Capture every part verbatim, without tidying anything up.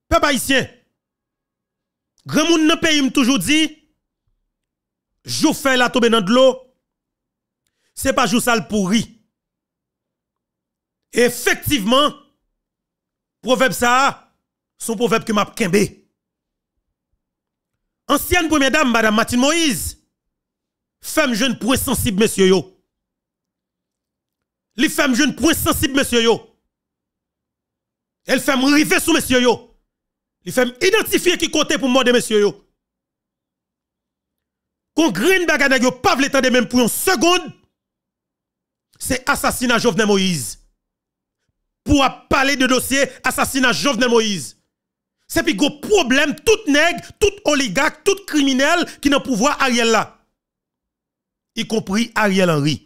Peuple haïtien, grand monde dans pays m'a toujours dit, jou fait la tombe dans de l'eau, c'est pas jou sale pourri. Et effectivement, proverbe ça, son proverbe que m'a kembe. Ancienne première dame, madame Martine Moïse, femme jeune point sensible, monsieur yo. Les femmes jeunes point sensible, monsieur yo. Elle fait m'river sous monsieur yo. Il fait identifier qui côté pour mordre monsieur yo. Qu'on green bagay yo pas vle tande même pour une seconde. C'est assassinat Jovenel Moïse. Pour parler de dossier assassinat Jovenel Moïse. C'est puis gros problème tout nègre, tout oligarque, tout criminel qui n'a pouvoir Ariel là. Y compris Ariel Henry.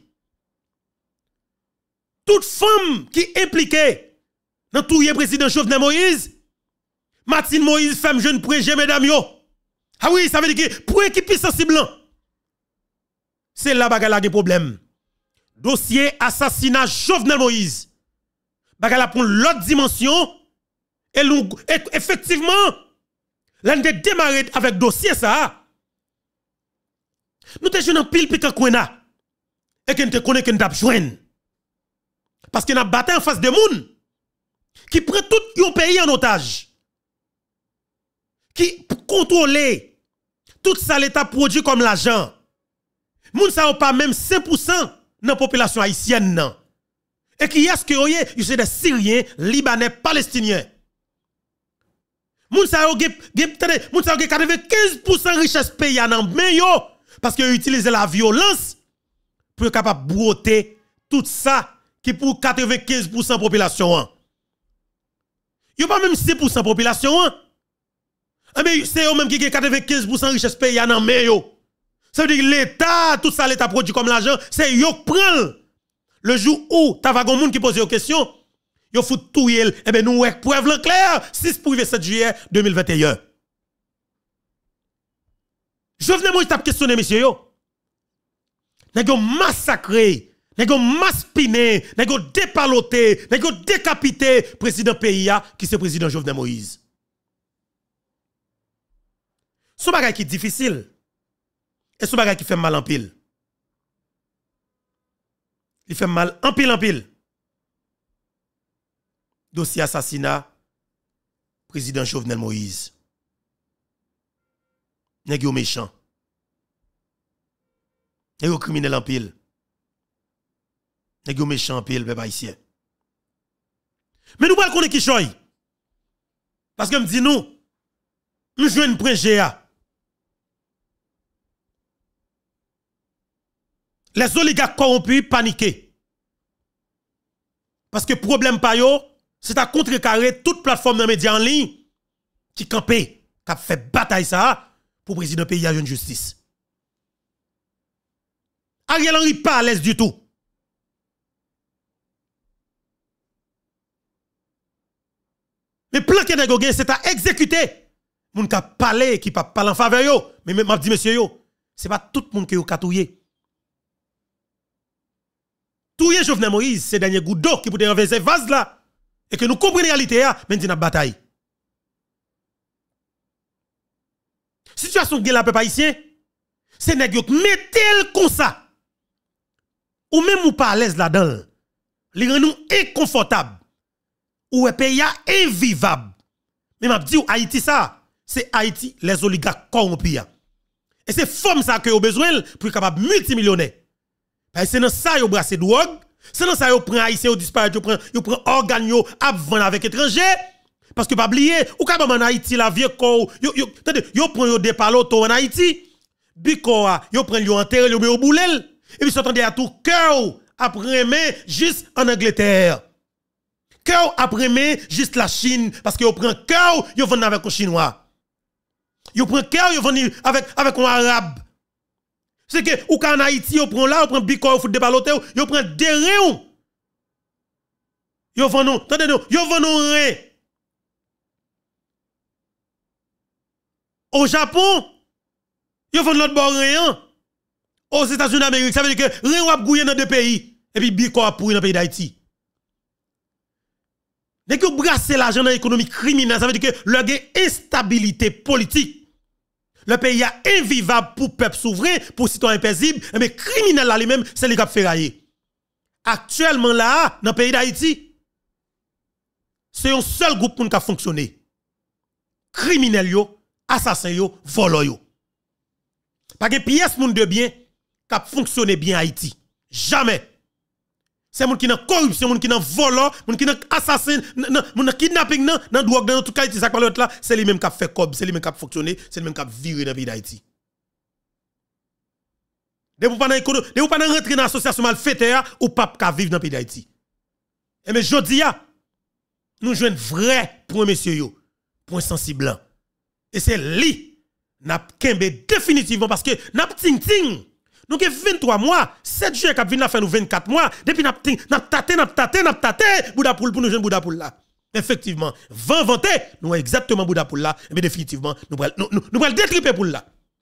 Toute femme qui est impliquée dans tout le président Jovenel Moïse, Martine Moïse, femme jeune projet, mesdames yo. Ah oui, ça veut dire que pour équipe sensible, c'est là bagala des problèmes. Dossier assassinat Jovenel Moïse. Bagala pour l'autre dimension. Et, nous, et effectivement, l'on a démarré avec dossier ça. Nous te jouons en pile piquant kouena. Et que nous te connaissons que nous t'avons joué. Parce qu'il y a une bataille en face de moun qui prend tout le pays en otage. Qui contrôle tout ça l'État produit comme l'argent. Moun sa ou pas même cinq pour cent dans la population haïtienne. Non. Et qui est-ce que vous avez? C'est des Syriens, Libanais, Palestiniens. Moun sa ou quatre-vingt-quinze pour cent richesse pays en main yo parce qu'ils utilisent la violence pour être capable de broter tout ça qui pour quatre-vingt-quinze pour cent population. Yo pas même six pour cent population. Mais c'est eux même qui ont quatre-vingt-quinze pour cent richesse pays en main yo. Ça veut dire que l'État, tout ça l'État produit comme l'argent, c'est yo qui prend. Le jour où t'as un monde qui pose une question, yo fout tout yel, eh ben nous ouais preuve en clair, six pour sept juillet deux mille vingt et un. Jovenel Moïse t'a questionné monsieur yo. Nèg yo massacré, nèg yo maspiné, nèg yo dépaloté, nèg yo décapité président pays qui c'est président Jovenel Moïse. Son bagay qui est difficile et son bagay qui fait mal en pile. Il fait mal en pile en pile. Dossier assassinat président Jovenel Moïse. Nèg yo méchant. Nèg yo criminel en pile. Nèg yo méchant en pile peuple haïtien. Mais nous pas connaître qui choy. Parce que me dit nous nous joine point G A. Les oligarques corrompus paniqués. Parce que problème pa yo, c'est à contrecarrer toute plateforme de médias en ligne qui campé, qui a fait bataille ça pour président pays à une justice. Ariel Henry pas à l'aise du tout. Mais plan que nèg c'est à exécuter. Moun ka parler qui pas parler en faveur yo, mais m'a dit monsieur yo, c'est pas tout le monde qui yo katouyer. Touye Jovenel Moïse, c'est dernier goût d'eau qui peut renverser vase là. Et que nous comprenons la réalité, mais nous avons bataille. Situation de la peuple haïtien, c'est nèg yo mettez comme ça. Ou même ou pas à l'aise là-dedans. Li rend nous inconfortable. Ou est pays invivable. Mais m'a dit Haïti ça, c'est Haïti les oligarques corrompus. Et c'est forme ça que vous besoin pour capable multimillionnaire. C'est dans ça yo brasse drogue, c'est dans ça yo prend haïtien yo disparaît, yo prend yo prend organe yo à vendre avec étranger parce que pas oublier ou ka en Haïti la vieux corps yo yo attendez yo prend yo dépaloto en Haïti, biko yo prend yo enterrer yo au boulel et puis s'entendez à tout cœur après mais juste en Angleterre. Cœur après mais juste la Chine parce que yo prend cœur yo vend avec un chinois. Yo prend cœur yo vend avec avec un arabe. C'est que ou en Haïti, on prend là, on prend Biko, on fout des balotés, on prend des réons. Yo vend nous, attendez nous, yo vend nous rien. Au Japon, yo vend l'autre bord rien. Aux États-Unis d'Amérique, ça veut dire que rien ou a gouillé dans deux pays. Et puis Biko a pourri dans le pays d'Haïti. Nèg yo brasser l'argent dans l'économie criminelle, ça veut dire que le gain instabilité politique. Le pays est invivable pour peuple souverain, pour citoyen paisible, mais criminel là lui-même, c'est lui qui a ferraillé. Actuellement là, dans le pays d'Haïti, c'est un seul groupe qui a fonctionné. Criminel yo, assassin yo, volant yo. Pas de pièce moun de bien qui a fonctionné bien Haïti. Jamais. C'est moun qui nan corruption, moun qui nan volant, moun qui nan assassin, moun nan kidnapping, nan drogue, dans tout cas, ça quoi l'autre là, c'est lui même qui a fait cob, c'est lui même qui a fonctionné, c'est lui même qui a viré dans le pays d'Haïti. De vous pas dans l'économie, de vous pas dans rentrer dans l'association malfaiteur ou pas ka vivre dans le pays d'Haïti. Et mais jodi ya, nous jouons vrai pour messieurs yo, point sensible. Et c'est lui n'a kembe définitivement parce que n'a ting ting. Nous avons vingt-trois mois, sept juillet qui vient faire nous vingt-quatre mois, depuis n'a n'a taté n'a taté n'a taté Bouddha pour nous jeune Bouddha pour là. Effectivement, vingt vanté, nous exactement Bouddha pour là, mais définitivement nous nous nous, nous le détriper pour là.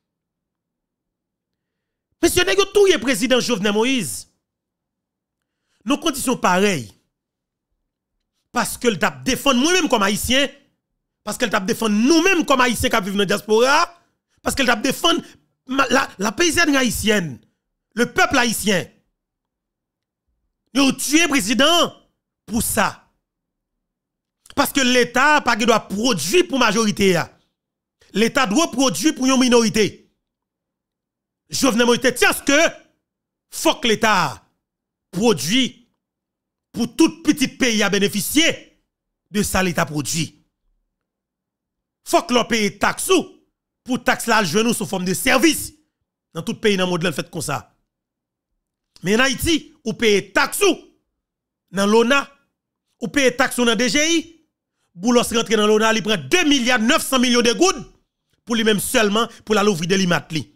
Monsieur Nego tout est président Jovenel Moïse. Nos conditions pareilles. Parce que le tape défendre nous-mêmes comme haïtiens, parce qu'elle tape défendre nous-mêmes comme haïtiens qui vivent dans la diaspora, parce qu'elle tape défendre La, la paysanne haïtienne, le peuple haïtien, nous avons tué le président pour ça. Parce que l'État pas doit produire pour la majorité. L'État doit produire pour une minorité. Jovenel Moïse tiens ce que faut que l'État produit pour tout petit pays à bénéficier de ça l'État produit. Faut que l'on paye taxe pour taxe là nous sous forme de service. Dans tout pays dans le monde fait comme ça. Mais en Haïti, ou paye taxe dans l'O N A, ou paye taxe dans D G I, Boulos rentre dans l'O N A, il prend deux milliards neuf cents millions de gouttes pour lui-même seulement pour la l'ouvrir de l'imatli.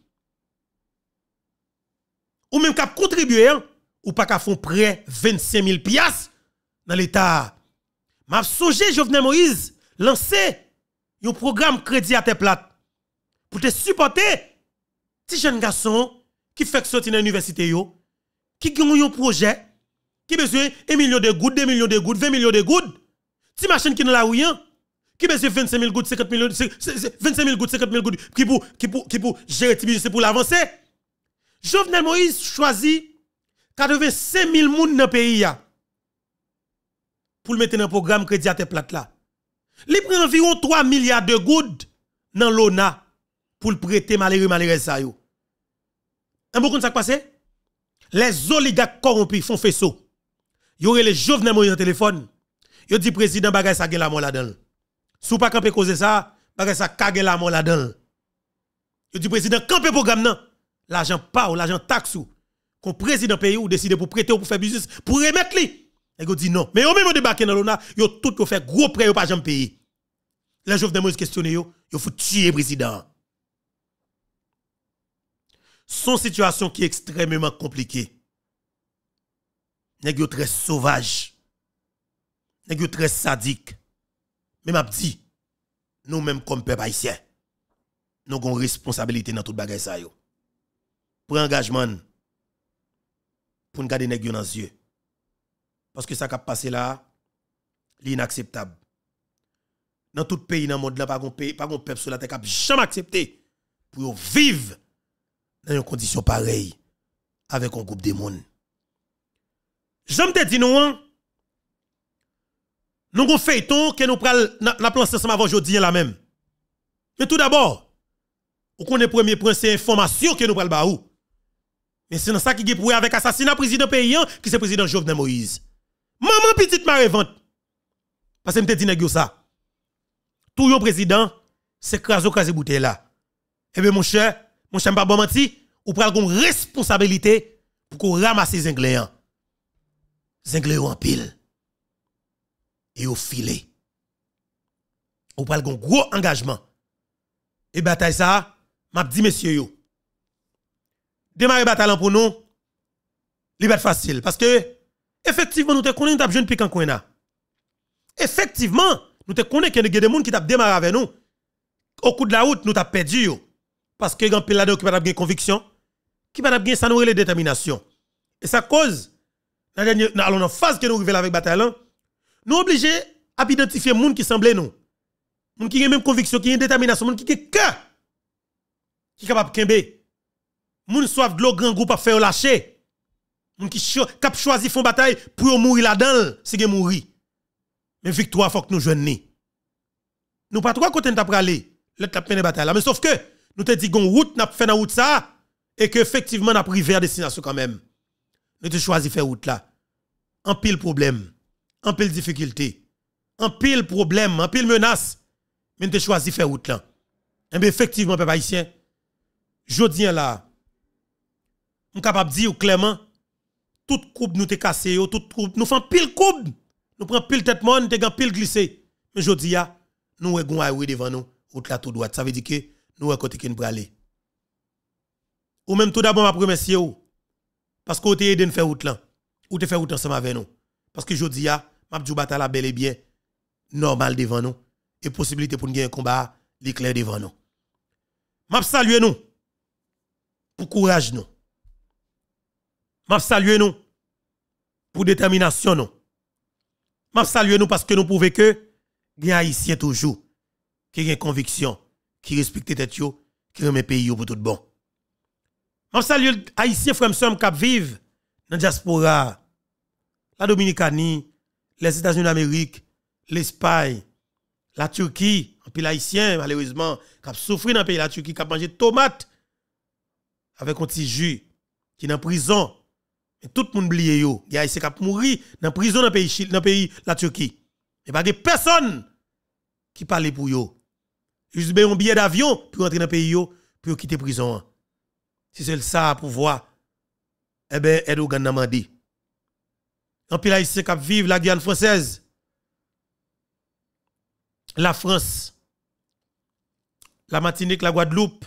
Ou même qu'à contribuer, ou pas qu'à font prêt vingt-cinq mille piastres dans l'État. M'a songé Jovenel Moïse lancer un programme crédit à tes plates pour te supporter petit jeune garçon qui fait que sortir dans l'université yo, qui gagne un projet, qui besoin un million de gouttes, deux millions de gouttes, vingt millions de gouttes, petit machine qui dans la rue, qui besoin vingt-cinq mille gouttes, cinquante millions, vingt-cinq mille gouttes, cinquante mille gouttes, qui pour, qui pour, qui pour gérer c'est pour l'avancer. Jovenel Moïse choisit quatre-vingt-cinq mille moun dans le pays pour le mettre dans un programme crédit à tes plates là. Il prend environ trois milliards de gouttes dans l'O N A pour le prêter malheureux malheureux ça yo. Un beaucoup de ça passé? Les oligarques corrompus font faisceau. Yo aurait les Jovenel Moïse au téléphone. Yo dit président bagay ça gen la mort là-dedans. Sou pas camper cause ça, bagay ça kage la mort là-dedans. Yo dit président camper programme nan. L'argent pas ou l'argent taxe ou qu'on président pays ou décide pour prêter ou pour faire business pour remettre li. Et yo dit non. Mais yo même débarqué dans l'O N A, yo tout yo fait gros prêt yo pas jamais payer. Les Jovenel Moïse questionner yo, yo faut tuer président. Son situation qui est extrêmement compliquée. Nèg yo très sauvage. Nèg yo très sadique. Mais m'a dit nous même comme peuple haïtien, nous avons une responsabilité dans toute bagaille ça yo. Pour engagement pour nous garder nèg yo dans les yeux. Parce que ça qui a passé là, l'inacceptable. Dans tout pays dans le monde là pas gon pays, pas gon peuple sur la terre qui jamais accepté pour vivre dans une condition pareille avec un groupe de monde. J'aime te dire nous, nous avons fait ton que nous pral la plan ensemble avant aujourd'hui la même. Mais tout d'abord, on connaît premier point c'est information que nous pral ba ou. Mais c'est dans ça qui est pour avec assassinat président paysan qui c'est président Jovenel Moïse. Maman petite marée vente. Parce que me te dit nèg ça. Tout yon président c'est craso crasé bouteille là. Eh bien mon cher, mon cher pas bon menti, ou pral gon responsabilité pour qu'on ramasse les ingléants. Zinglé en pile et au filet. Ou pral gon gros engagement. Et bataille ça, m'a dit messieurs yo. Démarrer bataille pour nous, li bet facile parce que effectivement nous te connais nous t'a jeune piquant coin là. Effectivement, nous te connais qu'il y a des gens qui t'a démarré avec nous. Au coup de la route, nous t'a perdu yo. Parce que grand pile là qui pas de conviction, qui pas de ça nous les détermination. Et ça cause dans la phase que nous arrivons avec bataille, nous obligés à identifier moun qui semble nous. Moun qui a même conviction, qui a une détermination, moun qui a cœur. Qui est capable de kembe. Moun soif de l'eau grand groupe à faire lâcher. Moun qui cap choisi font bataille pour mourir là-dedans, c'est que mourir. Mais victoire faut que nous joignons. Nous pas trois côté t'a aller, le t'a peine bataille là, mais sauf que nous te dit gon route n'a fait dans route ça et que effectivement n'a privé à destination quand même. Nous te choisi faire route là. En pile problème, en pile difficulté, en pile problème, en pile menace, mais nous te choisi faire route là. Et bien effectivement peuple haïtien, jodi là, on capable dire clairement toute coupe nous te cassé, toute coupe nous faisons pile coupe, nous prenons pile tête monde, te gan pile glissé. Mais jodi ya, nous avons un devant nous, route là tout droite, ça veut dire que nous avons côté qui nous aller. Ou même tout d'abord, je remercie vous. Parce que vous avez aidé à faire route là. Ou te faire route ensemble avec nous. Parce que je dis, je dis bataille la bel et bien normal devant nous. Et possibilité pour nous gagner un combat l'éclair devant nous. Je salue nous. Pour courage nous. Je salue nous. Pour détermination nous. Je salue nous parce que nous pouvons que les Haïtiens toujours qui ont une conviction, qui respectent tête yo, qui remet pays pour tout bon. Je salue les Haïtiens frères et qui vivent dans la diaspora, la Dominicanie, les États-Unis d'Amérique, l'Espagne, la Turquie, un pays haïtien malheureusement qui a souffert dans le pays la Turquie, qui a mangé tomates avec un petit jus, qui est en prison. Et tout le monde oublie yo, il y a haïtien qui a mouru dans prison dans le pays dans pays la Turquie. Et pas de personne qui parle pour yo. Juste un billet d'avion pour entrer dans le pays yo, pour quitter prison. Si c'est ça pour voir, eh bien, Erdogan n'a demandé. En pile haïtien qui vivent la Guyane française, la France, la Martinique, la Guadeloupe,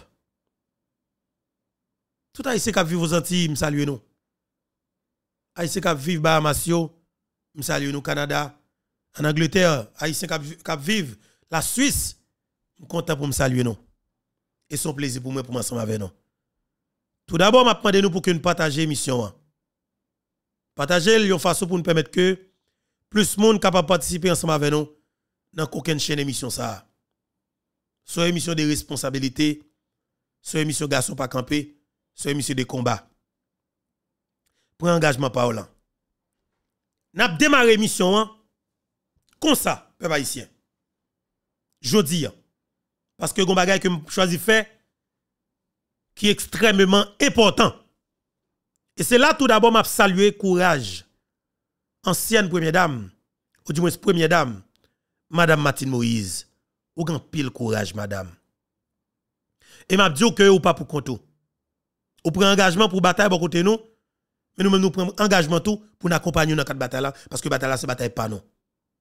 tout haïtien qui vivent aux Antilles, me salue nous. Haïtien qui vivent Bahamas, me salue nous Canada, en Angleterre, haïtien qui vivent la Suisse, je suis content pour me saluer nous. Et son plaisir pour moi pour m'ensemble avec nous. Tout d'abord, je demande nous pour que nous partagions l'émission. Partager une façon pour nous permettre que plus de monde capable de participer ensemble avec nous dans aucune chaîne d'émission ça. Soit émission de responsabilité, soit émission garçon pas camper, soit émission de combat. Pour engagement parlant. N'a démarré l'émission comme ça, peuple haïtien. Jodi parce que gon bagay que je choisi faire qui est extrêmement important. Et c'est là tout d'abord m'a saluer courage ancienne première dame ou du moins première dame madame Martine Moïse. Ou grand pile courage madame. Et m'a dit que ou pas pour compte. Ou prend engagement pour bataille bon côté nous, mais nous même nous prenons engagement tout pour nous accompagner dans cette bataille là parce que bataille là c'est bataille pas nous.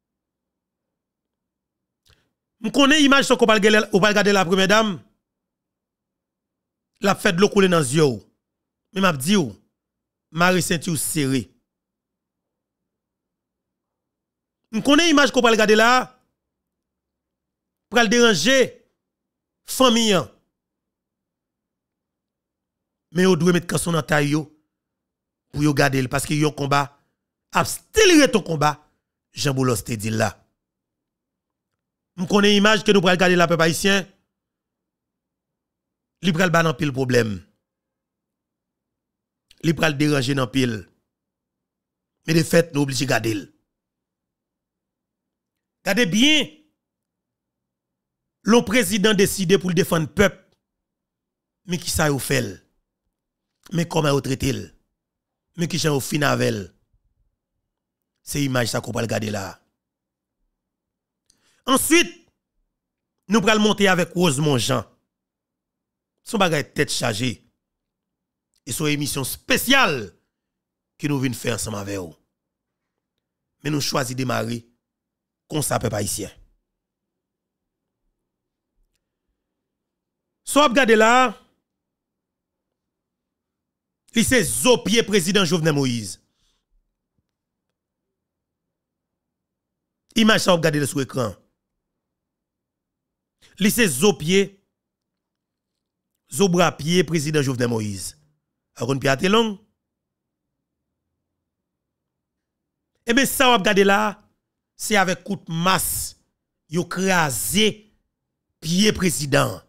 Je connais l'image qu'on va regarder la première dame. La fête de l'eau couler dans les yeux. Mais m'a dit, Marie ceinture serrée. Je connais l'image qu'on va regarder là. Pour le déranger, famille. Mais on doit mettre son dans taille pour yo garder parce que yon combat. Abstilerer ton combat. Jean Boulos te dit là. Je connais l'image que nous prenons regarder la peuple haïtien. Li pral ba nan pile problème. Li pral déranger nan pile. Mais de fait, nous obligés de garder. Gardez bien. Le président décide pour défendre le peuple. Mais qui ça yo fait? Mais comment yo traité? Mais qui ça yo fin avec? C'est image ça qu'on va regarder là. Ensuite, nous pral monter avec Rosemont Jean. Son bagay tête chargée. Et son émission spéciale que nous venons faire ensemble avec vous. Mais nous choisissons de démarrer comme ça peuple haïtien. So ap gade là, il c'est Zopier président Jovenel Moïse. Image ça ap gade sur l'écran. Il c'est Zopier Zobra Pied, président Jovenel Moïse. Aron Piate long. Eh bien, ça, on va regarder là, c'est avec coup de masse, yo crasé pied président.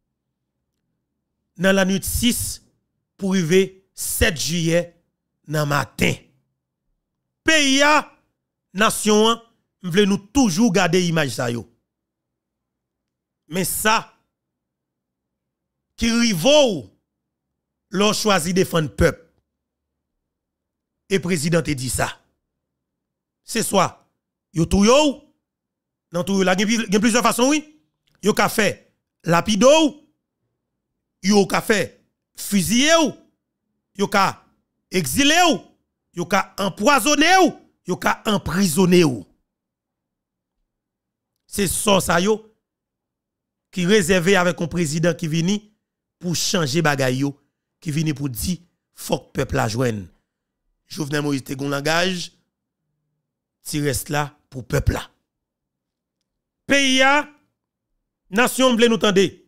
Dans la nuit six pour arriver sept juillet dans matin. Pays a nation m'vle nous toujours garder image ça yo. Mais ça qui rivo l'on choisi défendre peuple. Et président te dit ça. C'est soit yo tou yo dans tout la gen plusieurs façons oui. Yo ka fait lapido, yo ka fait fusiller ou, yo ka exilé ou, yo ka empoisonné ou, yo ka emprisonné ou. C'est ça ça yo qui réservé avec un président qui vini pour changer bagay yo, qui vini pour dire faut que peuple la joine. Jovenel Moïse te gon langage, ti reste là pour peuple là. Pays a nation vle nous tande. Et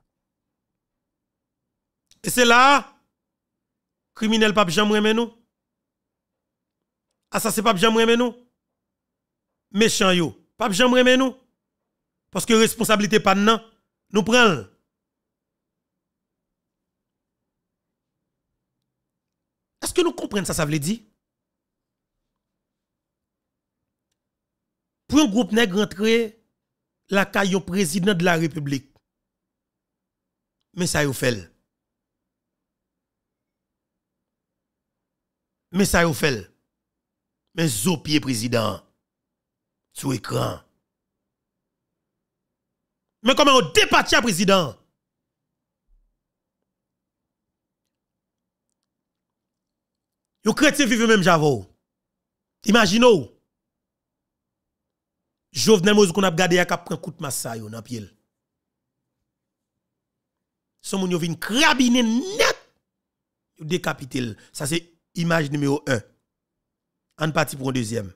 c'est là criminel pas jamais remen nous. Assassin pas jamais remen nous. Méchant yo pas jamais remen nous. Parce que responsabilité pas nan, nous prenons. Est-ce que nous comprenons ça, ça veut dire? Pour un groupe nègre rentrer la caillou président de la République. Mais ça y fait. Mais ça y fait. Mais zopier président sous écran. Mais comment on départit à président? Yo chrétien vive même javo. Imaginez. Jovenel Moïse qu'on a gardé à cap prend coup de masse ça yo dans pied. Son moun yo vinn krabiner net. Yo décapiter. Ça c'est image numéro un. On parti pour un deuxième.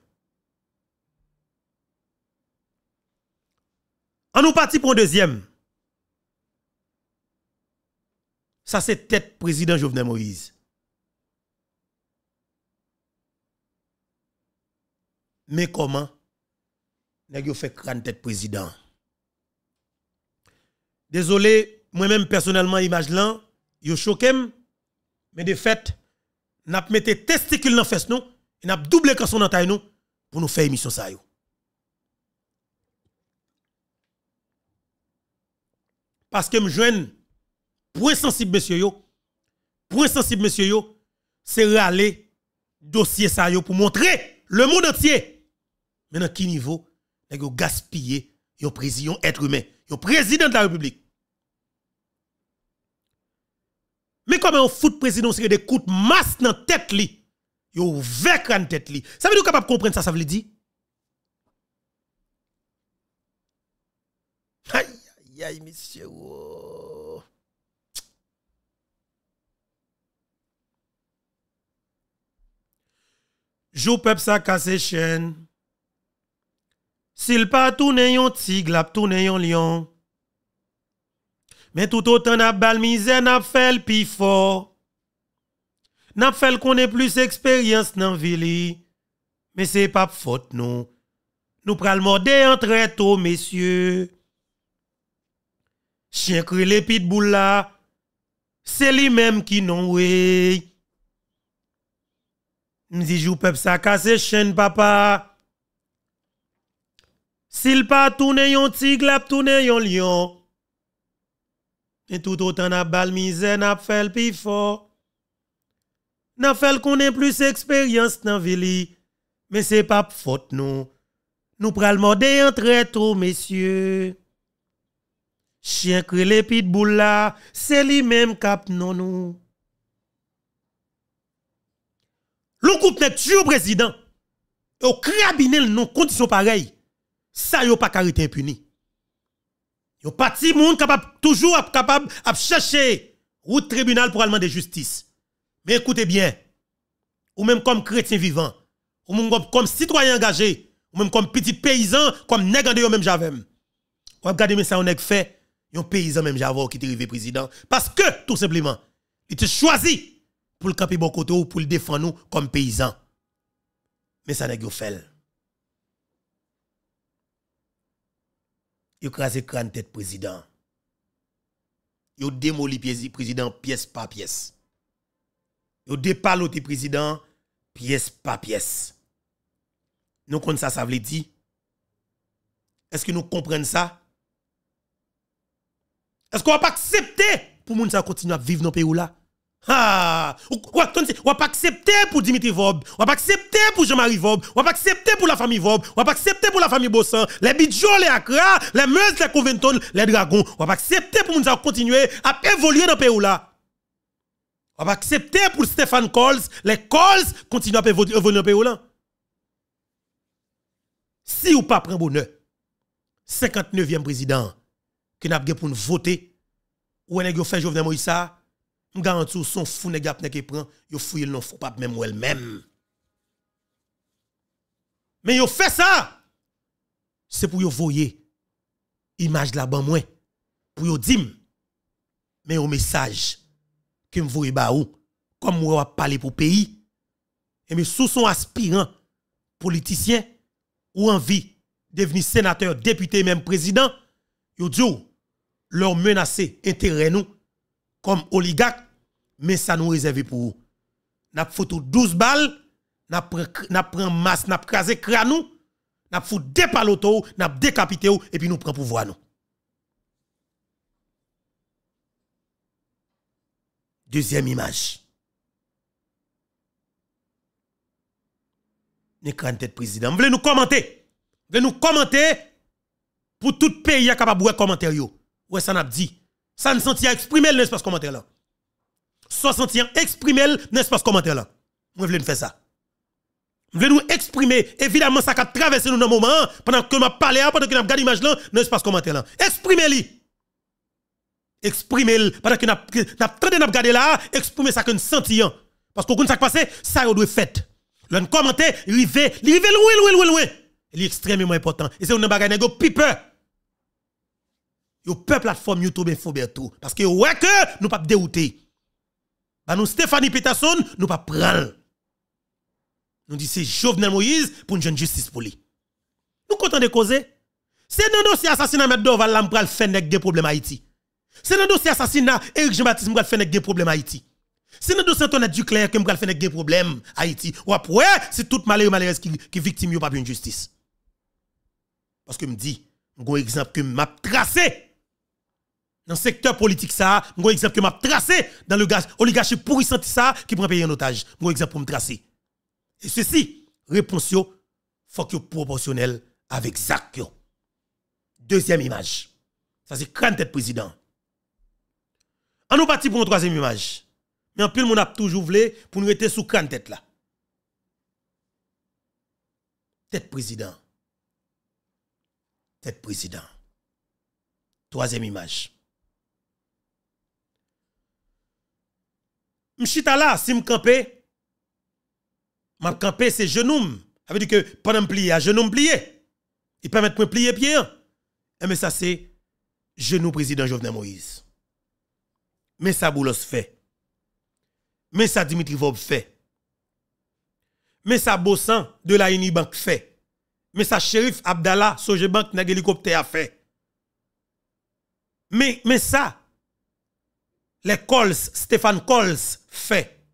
On nous parti pour un deuxième. Ça c'est tête président Jovenel Moïse. Mais comment nèg yo fait crâne tête président? Désolé, moi-même personnellement image là, yo choqué, mais de fait, n'a mette testicule dans fesse nous, et n'a doublé canson dans taille nous pour nous faire émission ça yo. Parce que me joine point sensible monsieur yo, point sensible monsieur yo, c'est râler dossier ça yo pour montrer le monde entier. Mais dans quel niveau, nèg yo gaspiller yon président être humain, yon président de la République. Mais comment on fout président c'est des coups de masse dans tête li, yo vek en tête li. Ça veut dire capable comprendre ça, ça veut dire aïe aïe aïe monsieur. Oh. Jou peuple ça casse chaîne. S'il pas tourne yon tigre, la tourne yon lion. Mais tout autant n'a bal misère n'a fait le pi fort. N'a fait qu'on ait plus expérience dans ville. Mais c'est pas faute nous. Nous pral morder en très tôt messieurs. Chien cri les pitbull là. C'est lui même qui non oui. M'di jou peuple ça casse chaîne papa. S'il pas tourne yon tigre, la tourne yon lion. Et tout autant n'a bal misère n'a fait le pi fort. N'a fait qu'on ait plus expérience dans ville. Mais c'est pas faute nous. Nous pral morder en très tôt messieurs. Chien cri les pitbull là, c'est lui même cap non nous. L'on coupe net tuer président. Au cabinet non condition pareille. Ça yo pas carité impuni. Yo parti moun capable toujours capable à chercher route tribunal pour demander justice. Mais écoutez bien, ou même comme chrétien vivant, ou même comme citoyen engagé, ou même comme petit paysan, comme nègre de yo même javem. Ou regardez mais ça on nèg fait, yon paysan même javon qui est arrivé président parce que tout simplement, il te choisi pour le camper bon côté ou pour le défendre nous comme paysan. Mais ça nèg yo fait. Yo crasé crâne tête président. Yo démoli président pièce par pièce. Yo dépaloté président pièce par pièce. Nous connaissons ça, ça veut dire. Est-ce que nous comprenons ça? Est-ce qu'on va pas accepter pour moun ça continuer à vivre dans le pays là? Ah, ou va pas accepter pour Dimitri Vob, ou va pas accepter pour Jean-Marie Vob, ou va pas accepter pour la famille Vob, ou va pas accepter pour la famille Bossan, les Bidjo, les Accra, les Meuse, les Covington, les Dragons, ou va pas accepter pour moun ça continuer à évoluer dans le pays là. On va accepter pour Stéphane Coles, les Coles continuent à évoluer dans le pays là. Si ou pas prend bonheur, cinquante-neuvième président, que n'a pas pour nous voter, ou on a fait Jovenel Moïse ça, je garantis son fou nèg ap nèg prend, yo fouye le non fou pas même ou elle même. Mais yo fait ça, c'est pour yo voyer image la ban moins, pour yo dim, mais au message que me voye ba ou, comme moi parler pour pays, et mais sous son aspirant politicien ou envie devenir sénateur, député, même président, yo dit leur menacer intérêt nous comme oligarque, mais ça nous réserve pour vous. N'a photo douze balles, n'a pris masse, n'a crasé crâne nous, n'a foutu des palotos, n'a décapité ou et puis nous prend pouvoir nous. Deuxième image. N'écran tête président. Vous voulez nous commenter? Vous voulez nous commenter pour tout pays à capable de commentaire yo. Ouais ça n'a dit. Ça ne sentit à exprimer l'espace commentaire là. Soit sentir exprimer l'espace commentaire là. Vous voulez nous faire ça. Vous voulez nous exprimer évidemment ça a traversé nous dans moment pendant que m'a parlé pendant que n'a regardé l'image là dans l'espace commentaire là. Exprimez-le. Exprimez-le pendant que n'a n'a traité n'a regarder là, exprimez ça que nous sentions parce que quand ça passé ça doit fait. Le commentaire rivé, rivé loin loin loin loin. Il est extrêmement important et c'est une bagaille négo piper. Yo peuple plateforme YouTube Infoberto parce que ouais que nous pas dérouter. Bah nous Stéphanie Peterson nous pas prendre. Nous dit c'est Jovenel Moïse pour une jeune justice pour lui. Nous content de causer. C'est dans dossier assassinat M. Doval là m'pral faire nek des problèmes Haïti. C'est dans dossier assassinat Éric Jean-Baptiste m'pral faire nek des problèmes Haïti. C'est dans dossier Antoinette Duclerc que m'pral faire nek des problèmes Haïti. Ou après c'est toute malheureux malheureuse qui qui victime yo pas une justice. Parce que me dit un exemple que m'a tracé dans le secteur politique ça, un exemple que m'a tracé dans le gaz oligarchie pourrissante ça qui prend payer en otage. Un exemple pour me tracer. Et ceci, réponse yo, faut que proportionnel avec Zach yo. Deuxième image. Ça c'est crâne tête président. On nous parti pour une troisième image. Mais en plus mon a toujours voulu pour nous rester sous crâne tête là. Tête président. Tête président. Troisième image. M'chita là, si m'campé, m'a campé c'est genoux. Ça veut dire que pendant me plier, à genoux me plier. Il permet de me plier pied. Et mais ça c'est genou président Jovenel Moïse. Mais ça Boulos fait. Mais ça Dimitri Vob fait. Mais ça Bossan de la Unibank fait. Mais ça Shérif Abdallah Sojebank nèg hélicoptère a fait. Mais mais ça les Coles, Stéphane Coles fait.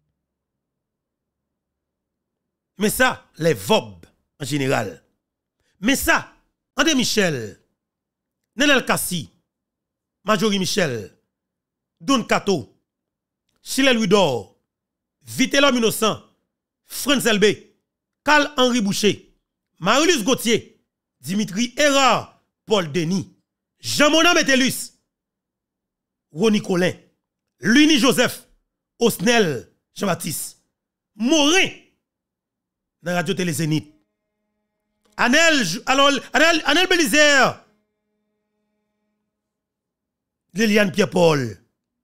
Mais ça, les Vob en général. Mais ça, André Michel, Nenel Kassi, Majori Michel, Don Kato, Chilel Widor, Vitelom Innocent, Franz Elbé, Carl-Henri Boucher, Marilus Gauthier, Dimitri Erard, Paul Denis, Jean-Mona Metellus, Ronnie Colin, Luni Joseph, Osnel Jean-Baptiste, Morin, dans Radio Télé Zénith, Anel, alors, Anel, Anel Belizer, Liliane Pierre-Paul,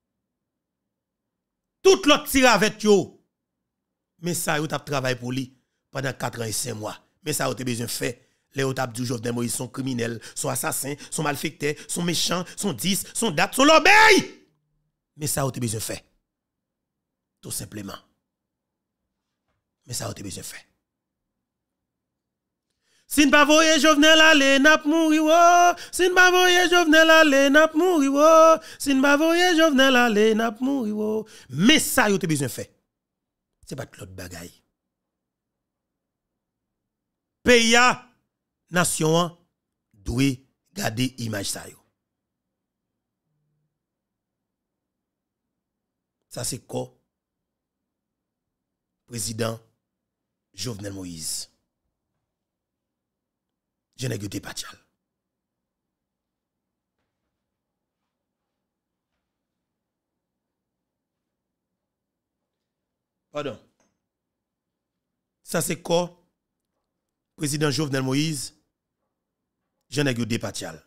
tout l'autre tire avec yo, mais ça, yo t'a travaillé pour lui pendant quatre ans et cinq mois, mais ça, yo t'a besoin fait. Les autres du Jovenel Moïse sont criminels, sont assassins, sont malfaiteurs, sont méchants, sont dix, sont dates, sont l'obéi. Mais ça, vous avez besoin de faire. Tout simplement. Mais ça, vous avez besoin de faire. Si n'pa voye Jovenel aller n'a mouri wo, si n'pa voye Jovenel aller n'a mouri wo, si n'pa voye Jovenel aller n'a mouri wo. Mais ça yo te besoin fait. C'est pas l'autre bagaille. Pays nation doit garder image ça yo. Ça c'est quoi? Président Jovenel Moïse. Je n'ai que Pachal. Pardon. Ça c'est quoi? Président Jovenel Moïse. Je n'ai que Pachal.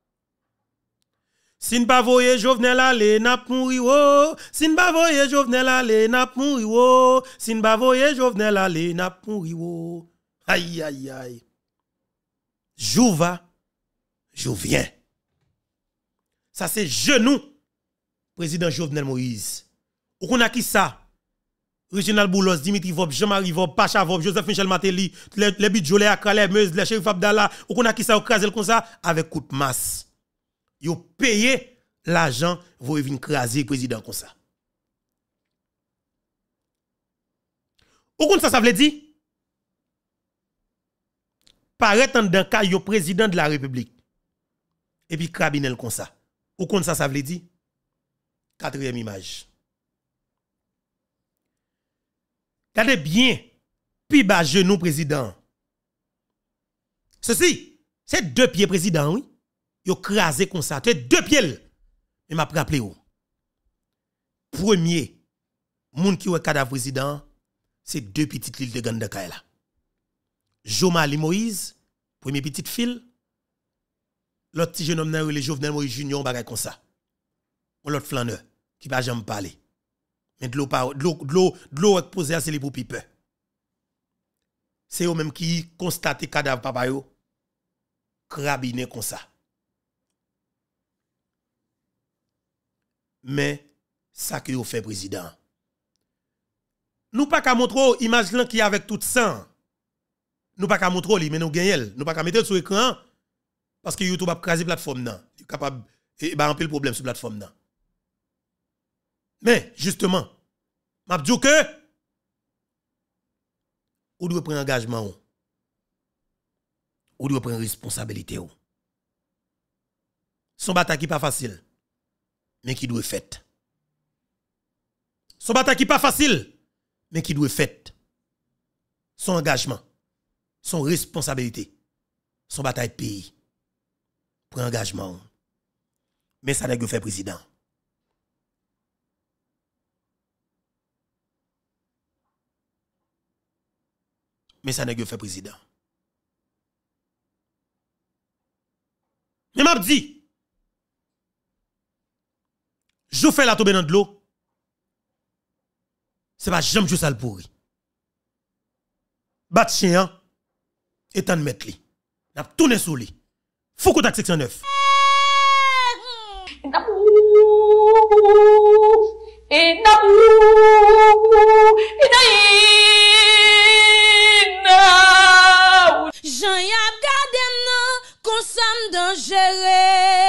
Si n'pa voye Jovenel aller n'a mouri wo, si n'pa voye Jovenel aller n'a mouri wo, si n'pa voye Jovenel aller n'a mouri wo. Aïe aïe aïe. Jou va, jou viens. Ça c'est genou président Jovenel Moïse. Ou qu'on a qui ça? Reginald Boulos, Dimitri Vop, Jean-Marie Vop, Pacha Vop, Joseph Michel Matéli, les, les Bidjolé, Akra, les Meuse, les Chérif Abdallah, ou qu'on a qui ça, ou krasel comme ça, avec coup de masse. Yo payé l'argent, vous venir craser président comme ça. Ou qu'on ça, ça veut dire? Paraît en d'un cas, yo président de la République. Et puis Krabinel comme ça. Ou qu'on ça, ça veut dire? Quatrième image. Regardez bien, puis bas genou président. Ceci, c'est deux pieds président, oui. Yo crasé comme ça, c'est deux pieds. Mais m'a rappelé ou. Premier, moun qui est cadavre président, c'est deux petites l'île de Gandaka là. Jomali Moïse, premier petite file. L'autre petit jeune homme nan le Jovenel Moïse Junior bagay comme ça. L'autre flaneur qui va jamais parler. Mais de l'eau de l'eau de l'eau de l'eau posé à c'est les pour pipe. C'est eux même qui constate cadavre papa yo crabiné comme ça. Mais ça que vous fait président. Nous pas qu'à montrer image là qui avec tout sang. Nous pas qu'à montrer mais nous gagnons. Nous pas qu'à mettre sur écran parce que YouTube a crasé plateforme nan. Il est capable et ba empile problème sur plateforme nan. Mais justement, m'a dit que ou doit prendre engagement ou, ou doit prendre responsabilité ou. Son bataille qui pas facile mais qui doit fait. Son bataille qui pas facile mais qui doit fait. Son engagement, son responsabilité, son bataille pays. Prend engagement. Mais ça n'a pas fait président. Mais ça n'a pas fait président. Mais m'a dit, je fais la tomber dans de l'eau. C'est pas jamais juste ça le pourri. Bat chien, et tant de mettre li. N'a tourné sous lui. Faut qu'on section neuf. Jean y'a gardé non, consomme dangereux.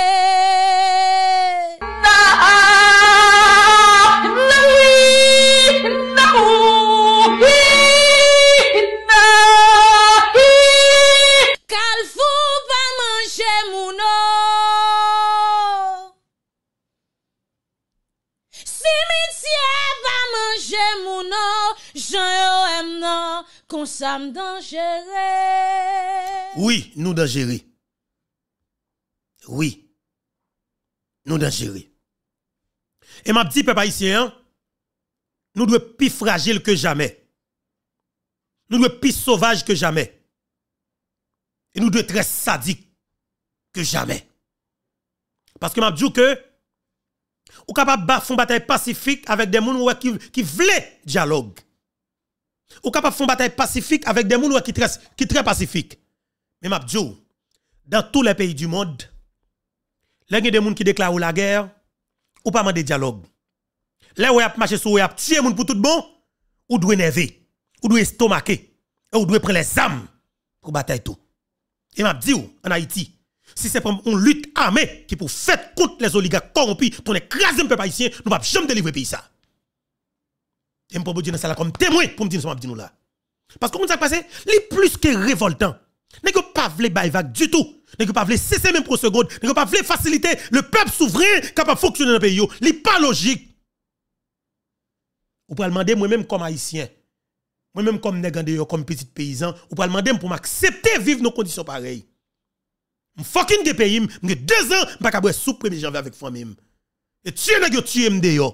Consomme dangereux. Oui, nous dangereux. Oui. Nous dangereux. Et ma petite peuple haïtien, nous devons plus fragile que jamais. Nous devons plus sauvage que jamais. Et nous devons très sadique que jamais. Parce que m'a dit que ou capable de faire une bataille pacifique avec des gens qui qui veulent dialogue. Ou capable de faire une bataille pacifique avec des gens qui très qui très pacifique. Mais m'a dit dans tous les pays du monde, là il y a des gens qui déclarent la guerre ou pas de dialogue. Là où y a marché sur y a tué gens pour tout bon, ou doit énerver, ou doit estomaquer, ou doit prendre les armes pour bataille tout. Et m'a dit en Haïti, si c'est pour une lutte armée qui pour faire contre les oligarques corrompus, pour écraser le peuple haïtien, nous ne pouvons jamais délivrer le pays ça. Et je peux dire ça comme témoin pour me dire ça nous là. Parce que comment ça passe, les plus que révoltant. N'est pas vle bay vague du tout. N'est pas vle cesser même pour seconde, n'est pas vle faciliter le peuple souverain capable de fonctionner dans le pays yo. Li pas logique. Ou pour demander moi-même comme haïtien, moi-même comme nègande yo comme petit paysan, ou pour demander pour m'accepter vivre nos conditions pareilles. M fucking de pays, m'ge deux ans, m'pa ka boire soupe premier janvier avec famille. Et tuer nèg yo tuer m'de yo.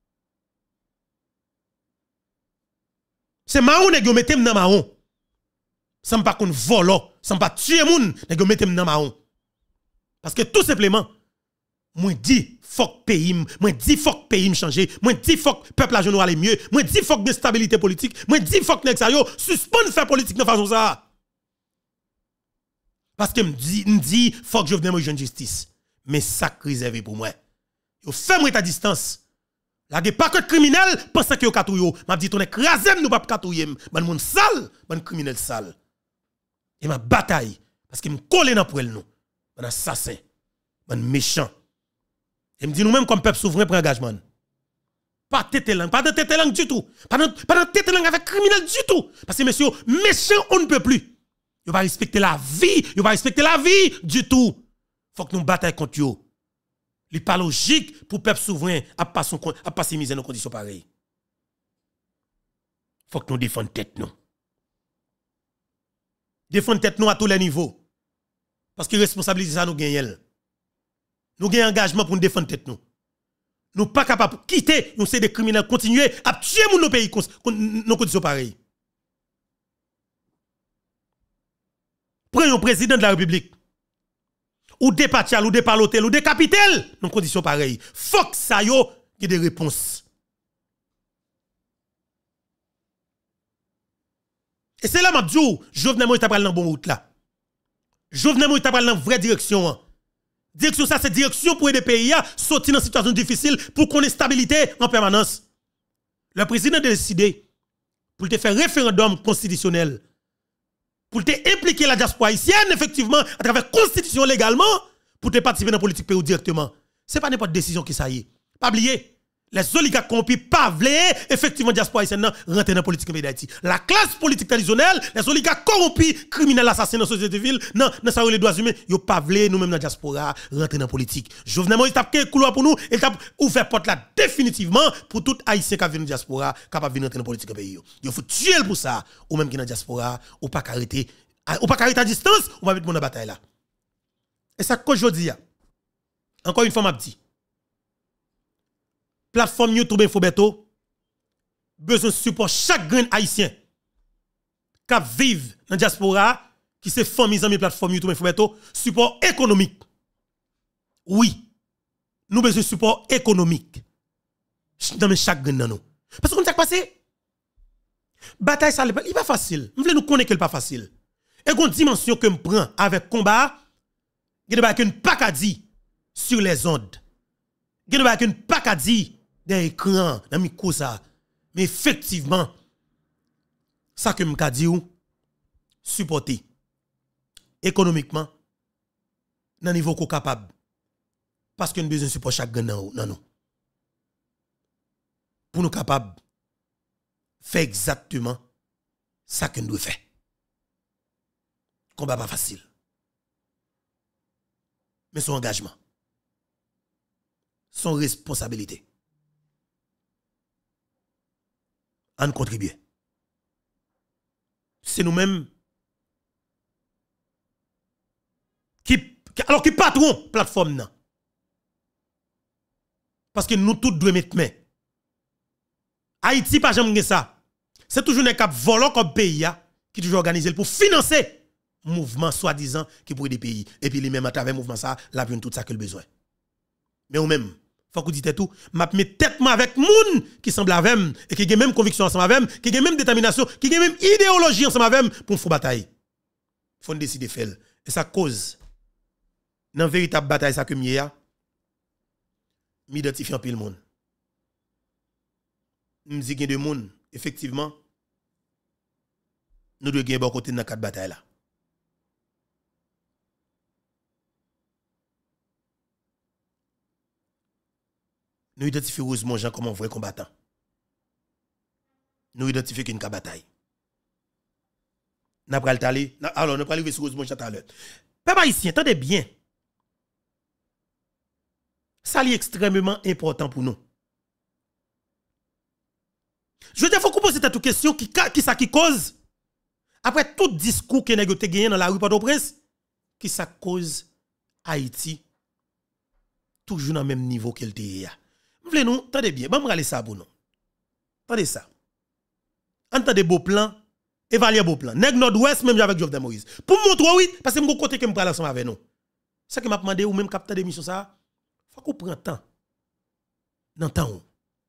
C'est marron nèg yo mette m dans marron. Ça me pas qu'on volo, ça me pas tuer moun, nèg yo mette m dans marron. Parce que tout simplement, moi dit fuck pays, moi dit fuck pays me changer, moi dit fuck peuple la journée aller mieux, moi dit fuck de stabilité politique, moi dit fuck nèg sa yo suspend faire politique de façon ça. Parce que me dit me dit fuck je venais moi jeune justice. Mais ça réservé pour moi. Yo fait moi ta distance. La ge pas que criminel pense que yo katouyo, m'a dit on écrasé nous pas katouyer, ban moun sale, ban criminel sale. Et ma bataille parce que me coller dans pour elle nous. Ban assassin, ban méchant. Et me dit nous même comme peuple souverain prend engagement. Pas tête langue, pas de tête langue du tout. Pas de pas de tête langue avec criminel du tout. Parce que messieurs, méchant on ne peut plus. Yo pas respecter la vie, yo pas respecter la vie du tout. Faut que nous bataille contre yo. Il pas logique pour peuple souverain à passer à passer misère dans conditions pareilles. Faut que nous défendions tête nous. Défendre tête nous à tous les niveaux. Parce que responsabilité ça nous gagne. Nous gagnons engagement pour nous défendre tête nous. Nous pas capables de quitter, nous c'est des criminels continuer à tuer nos pays dans conditions pareilles. Prenons le président de la République. Ou des patial, ou des palotel, ou des capitels, dans conditions pareilles. Faut que ça yo, y ait des réponses. Et c'est là, Mabdou, Jovenel Moïse t'a pris dans bon route là. Jovenel Moïse t'a pris dans vraie direction. Direction ça, c'est direction pour aider les pays à sortir dans une situation difficile pour qu'on ait stabilité en permanence. Le président a décidé pour te faire référendum constitutionnel. Pour te impliquer la diaspora haïtienne, effectivement, à travers la constitution légalement, pour te participer dans la politique pays directement. Ce n'est pas n'importe décision qui ça y est. Pas oublier, les oligarques corrompus pas vle, effectivement, la diaspora haïtienne rentrer dans la politique pays d'Haïti. La classe politique traditionnelle, les oligarques corrompus, criminels, assassins dans la société civile, non, dans ça les droits humains, yo pas vle, nous-mêmes dans la diaspora, rentrer dans la politique. Jovenel Moïse tape quel couloir pour nous, il tape ouvert porte là définitivement pour tout haïtien qui vient dans la diaspora, capable de rentrer dans la politique pays. Il faut tuer pour ça, ou même qui dans la diaspora, ou pas arrêter, ou pas arrêter à distance, ou pas mettre mon bataille là. Et ça qu'aujourd'hui, encore une fois m'a dit, plateforme YouTube Infobeto besoin de support chaque grain haïtien qui vivent dans la diaspora, qui se famille dans plateforme YouTube Infobeto, support économique. Oui, nous besoin de support économique dans chaque grain dans nous. Parce que comme ça passé, bataille ça n'est pas facile. Nous voulons nous connaître qu'elle pas facile. Et une dimension que me prend avec combat, il y a une pacadie sur les ondes. Il y a une pacadie dans l'écran, dans le micro ça. Mais effectivement, ça que je dis, supporter économiquement, dans le niveau qu'on est capable. Parce que nous avons besoin de support chaque gain dans nous. Pour nous capables de faire exactement ça que nous devons faire. Combat pas facile. Mais son engagement. Son responsabilité. À nous contribuer. C'est nous-mêmes qui, alors qui patron plateforme nan. Parce que nous tous devons mettre main. Haïti pas jamais ça. C'est toujours un cap volant comme pays qui toujours organisé pour financer mouvement soi-disant qui pour des pays et puis les mêmes à travers mouvement ça, la vie tout ça que le besoin. Mais ou même faut que vous dites tout, m'a mis tête avec moun qui semble avec et qui a même conviction ensemble avec, qui a même détermination, qui a même idéologie ensemble avec pour faire bataille. Faut décider faire et ça cause dans véritable bataille ça que m'y m'identifier en pile monde. M'di gen de monde effectivement nous devons gagner bon côté dans quatre bataille là. nous identifions Rosemont Jean comme un vrai combattant. Nous identifions qu'une bataille. N'a pas le talé. Alors, nous pas arriver sur Rosemont Jean tout à l'heure. Peuple haïtien, attendez bien. Ça est extrêmement important pour nous. Je veux dire, il faut qu'on pose cette question qui, qui ça qui cause, après tout discours que nous avons gagné dans la rue Port-au-Prince, qui ça cause Haïti toujours dans le même niveau qu'elle était. Vous voulez nous, attendez bien, bon, je ça pour nous. Attendez ça. Entendez beau plan, évaluez beau plan. Nèg Nord-Ouest, même avec Jovenel Moïse. Pour me montrer, oui, parce que je côté que je parle ensemble avec nous. Ça qui m'a demandé, ou même capteur d'émission, ça, faut qu'on prenne temps. Dans le temps.